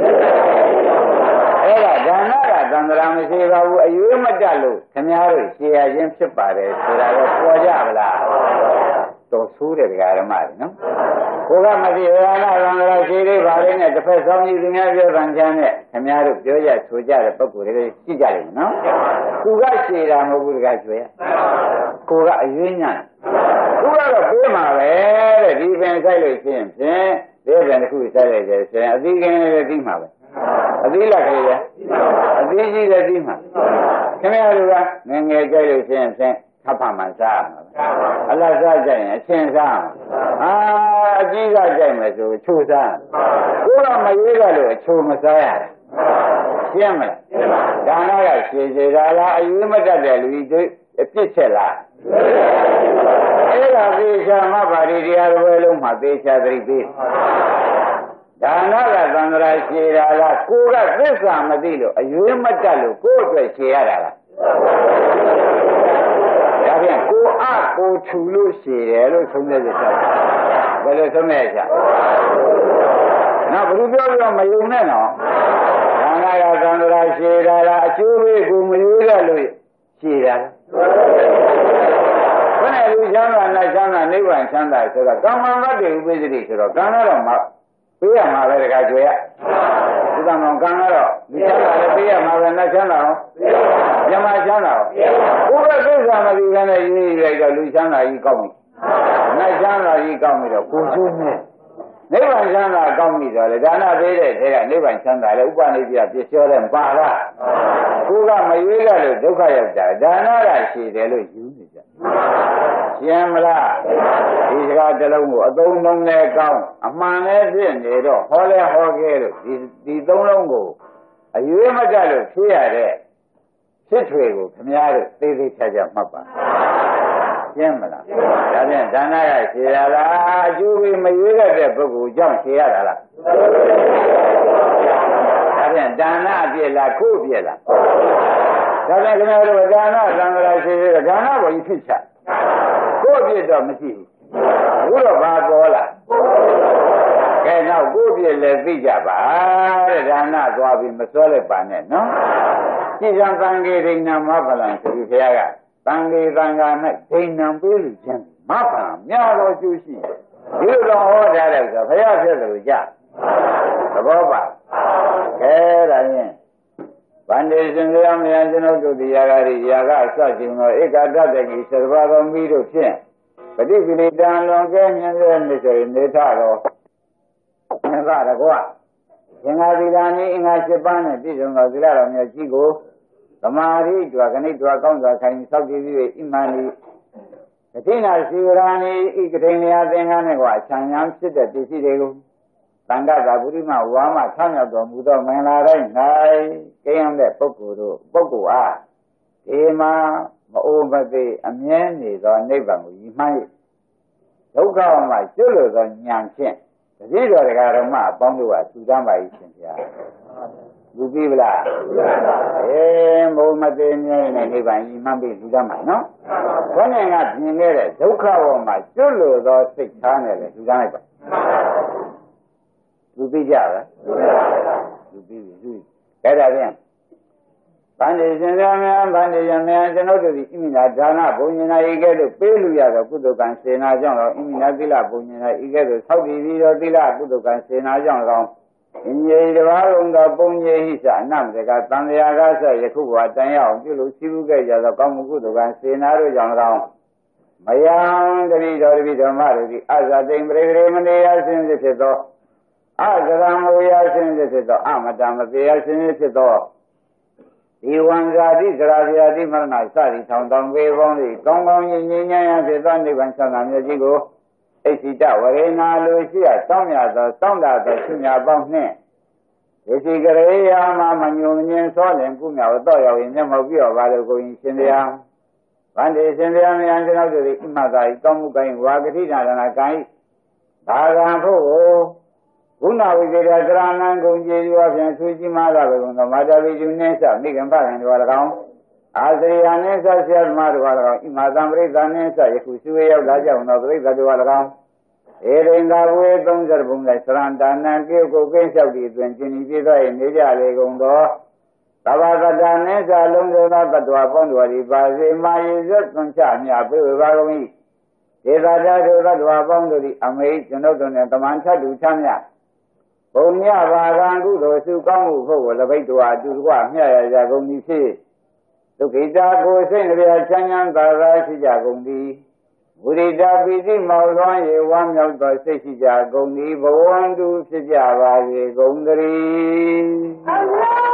Dana, Dandram, you remember Dalu, Kamari, she has him separate, so I was for Javla. So, Sura Garamari, no? ကိုကမသိရနာသံဃာရှိသေးပါလေနဲ့တစ်ဖက်ဆောင်ကြီးသူများပြောတန်ချမ်းနဲ့ခင်ဗျားတို့ပြောကြဆိုကြတဲ့ပုဂ္ဂိုလ်တွေရှိကြတယ်နော်သူကရှည်တာမဟုတ်ဘူးတကားကျွေးကိုကအရင်းညာသူကတော့ပေးမှာပဲတဲ့ဒီပင်ဆိုင်လို့ရှိရင်ဖြင့်ဒီပင်တစ်ခုဆိုင်လိုက်တယ်ဆိုရင်အသီးကင်းလေးပြီးမှာပဲအသီးလက်ကလေးပဲအသီးကြီးလည်းပြီးမှာခင်ဗျားတို့ကငယ်ငယ်ကြိုက်လို့ရှိရင်ဖြင့်ထပ်ဖမှန်စားမှာအလတ်စားကြရင်အချင်းစားမှာအကြီးစားကြိုက်မယ်ဆိုချိုးစားကိုတော့မရေးရလို့အချိုးမစားရရှင်းမလားဒါနကရှည်ရှည်တာလားအရေးမတတ်တဲ့လူကြီးအပြစ်ချက်လားအဲ့ဒါသေချာမှပါရီတရားတွေလုံးမှာသေချာသတိပေးဒါနကသံဃာရှည်တာလားကိုကသစ္စာမသိလို့အရေးမတတ်လို့ကိုယ့်အတွက်ရှည်ရတာလားဒါဖြင့်ကိုအားကိုထူလို့ရှည်တယ်လို့ဆုံးဖြတ်ချက်ဘယ်လိုဆုံးဖြတ်ချက်နောက်ဘယ်လိုပြောပြီးတော့မယုံနဲ့နော်ဒါနကသံဃာရှည်တာလားအကျိုးလေးကိုမရွေးရလို့ရှည်တာလားဘယ်နဲ့လူချမ်းသာနဲ့ချမ်းသာနိဗ္ဗာန်ချမ်းသာဆိုတော့ကာမဂတ္တိဥပ္ပဇ္ဇတိဆိုတော့ကံတော့မှပေးရမှာပဲတခါကျွေရဒီကံတော့ကံတော့လူချမ်းသာလည်းပေးရမှာပဲနဲ့ချမ်းသာအောင်မြမချမ်းသာအောင်ဘုရားသစ္စာမသိတဲ့ရေးလိုက်တော့လူချမ်းသာကြီးကောက်ပြီနဲ့ချမ်းသာကြီးကောက်ပြီတော့ကိုယ်ကျိုးနဲ့နိဗ္ဗာန်ချမ်းသာကောက်ပြီတော့လေဒါနပေးတဲ့ထဲကနိဗ္ဗာန်ချမ်းသာလေဥပနိပြပြည့်စုံတဲ့ပါလားကိုကမရွေးရလို့ဒုက္ခရောက်တာဒါနကရှိတယ်လို့ယူနေကြရှင်းမလားဒီစကားတစ်လုံးကိုအသုံးလုံးနဲ့ကောင်းအမှန်နဲ့ဖြစ်နေတော့ဟောလဲဟောခဲ့လို့ဒီသုံးလုံးကိုအရွေးမတတ်လို့ဖြစ်ရတဲ့ဖြစ်ထွေကိုခမည်းတော်သိသိချာချာမှတ်ပါရှင်းမလားဒါဖြင့်ဒါနကရှည်ရလားအကျိုးပေးမရွေးရတဲ့ပုဂ္ဂိုလ်ကြောင့်ရှည်ရတာလားဒါဖြင့်ဒါနအပြည့်လားကိုယ်ပြည့်လားဒါဖြင့်ခင်ဗျားတို့ဒါနသံဃာရှိသေးတယ်ဒါနကိုကြီးဖြစ်ချကိုယ်ပြည့်တော့မရှိဘူးဘုရားဘာပေါ်လာကဲနောက်ကိုယ်ပြည့်လည်းသိကြပါတဲ့ဒါနသွားပြီးမစွဲလိုက်ပါနဲ့နော်ကြည်စံသံဃေဒိဏမဖလံဆိုပြီးဘုရားကသံဃေသံဃာ၌ဒိဏံပေးလို့ခြင်းမဖလံများတော်ကျိုးရှိဒီလိုတော့ဟောထားတယ်ဆိုဘုရားဖြစ်တယ်လို့ကြသဘောပါကဲဒါရင်ဗန္ဒေရှင်ရမယကျွန်ုပ်တို့တရားဂရိယာကအစရှိသောဧကတတ္တကိသရဘာတော်မိတို့ဖြင့်ပฏิကိလေတံလွန်ကဲမြင်တဲ့နေစေနေထတော်သံဃာတကွသင်္ဃာသီလနည်းအင်္ဂါ7ပါးနဲ့ပြည့်စုံသောသီလတော်မြတ်ကြီးကိုသမာဓိတွာခဏိတွာကောင်းစွာခိုင်စောင့်ကြည့်ပြီးဣမန္တိကတိနာစီဝရဏီဤကတိနေယသင်္ဃာနဲ့ကွာခြံရန်ဖြစ်တဲ့ပစ္စည်းတွေကိုသံဃာသာပုရိမဝါမဆံ့ရောက်တော်မူသောမင်္ဂလာတိုင်း၌ကျင်းတဲ့ပုဂ္ဂိုလ်အားဒီမှာမအိုမသေးအမြဲနေသောနိဗ္ဗာန်ကိုရည်မှန်း၍ဒုက္ခမှာကျွတ်လို့သောဉာဏ်ဖြင့်တတိတော်တရားတော်မှအပေါင်းတို့ကသုတမ်းပါ၏ရှင်ဗျာလူပြီဗလားမအိုမသေးမြဲတဲ့နိဗ္ဗာန်ရည်မှန်းပြီးသုတမ်းပါနော်ဘုန်းကြီးကပြင်ခဲ့တဲ့ဒုက္ခဘောမှာကျွတ်လို့သောစိတ်ထားနဲ့လည်းသုတမ်းလိုက်ပါလူသိကြလားလူသိပြီအဲ့ဒါဖြင့်ဗန္ဒီရှင်သာမယဗန္ဒီယမယကျွန်ုပ်တို့ဒီဣမိနာဒါနဘုံညနာဤကဲ့သို့ပေးလူရသောကုသကံစေနာကြောင့်တော့ဣမိနာသီလဘုံညနာဤကဲ့သို့ဆောက်တည်ပြီးသောသီလကုသကံစေနာကြောင့်တော့အင်းကြီးတပါးလုံးသောပုံကြီးဟိစအနမတကသံဃာကဆက်ယခုဘဝတန်ရအောင်ပြုလို့ရှိမှုခဲ့ကြသောကောင်းမှုကုသကံစေနာတို့ကြောင့်တော့မယံတတိတော်တပိဓမ္မတို့သည်အဇာတိံပရိဂရေမနေယဆင်းဖြစ်သောအဇရံမဝေယဆင်းဖြစ်သောအမတမသေးယဆင်းဖြစ်သောဒီဝံဇာတိသရာဇာတိမရဏစသည်ထောင်တောင်ပေပေါင်းသည်ကောင်းကောင်းကြီးငြိမ်းချမ်းရဖြစ်သောနိဗ္ဗာန်ချမ်းသာမြတ်ကြီးကိုဣသိတဝရေနာလိုရှိရတောင်းမြသောတောင်းတသောရှင်ညာပေါင်းနှင့်ဝိသိကရေယာမမညုံမြင်သောလင်ကုမြောတော့ရောက်ရင်မျက်မှောက်ပြောပါလို့ကိုရင်ရှင်တရားဗန္ဒီရှင်တရားများကျွန်တော်တို့ဒီဣမသာဤကောင်းမှုကိုင်းဝါဂတိနာရဏကိုင်းဘာဂံဖို့ဘုနာဝိဇ္ဇာသရဏံကုန်ကျေရွာဖြင့်သူကြီးမားလာပဲကုန်သောမာတာဝိจุနှင်းစမိခင်ဖခင်တော်၎င်းအာသရိယာနှင်းစဆရာသမားတော်၎င်းဣမာသံပရိသနှင်းစယခုစုဝေရောက်လာကြောင်းသောပရိသတ်တော်၎င်းဧရိန္ဒဝေ30ဘုံ၌သရဏတာနံကေကိုကိလျှောက်သည့်အတွင်ကျင်ဤပြည့်သော၏နေကြလေကုန်သောသဘာဝတ္တနှင်းစလုံးစုံသောတ္တဝါပေါင်းတော်သည်ပါစေမာယေဇွတ်သွန်ချမြပြေပါကုန်၏ဒေသာကြတို့သတ္တဝါပေါင်းတို့သည်အမေကျွန်ုပ်တို့နဲ့တမန်ထတူချမ်းမြဘုံညဘာကံကုသိုလ်စုကောင်းမှုဖို့ကိုလပိတ်တော်အတူတကွမျှရကြကုန်သည်ဖြစ်ဒုက္ခိတာကိုစိတ်နှပြချမ်းချမ်းသာသာရှိကြကုန်သည်မုရိတာပိစိမောလွှမ်းရေဝမ်းမြောက်သောစိတ်ရှိကြကုန်သည်ဘဝန္တုဖြစ်ကြပါစေကုန်သတည်း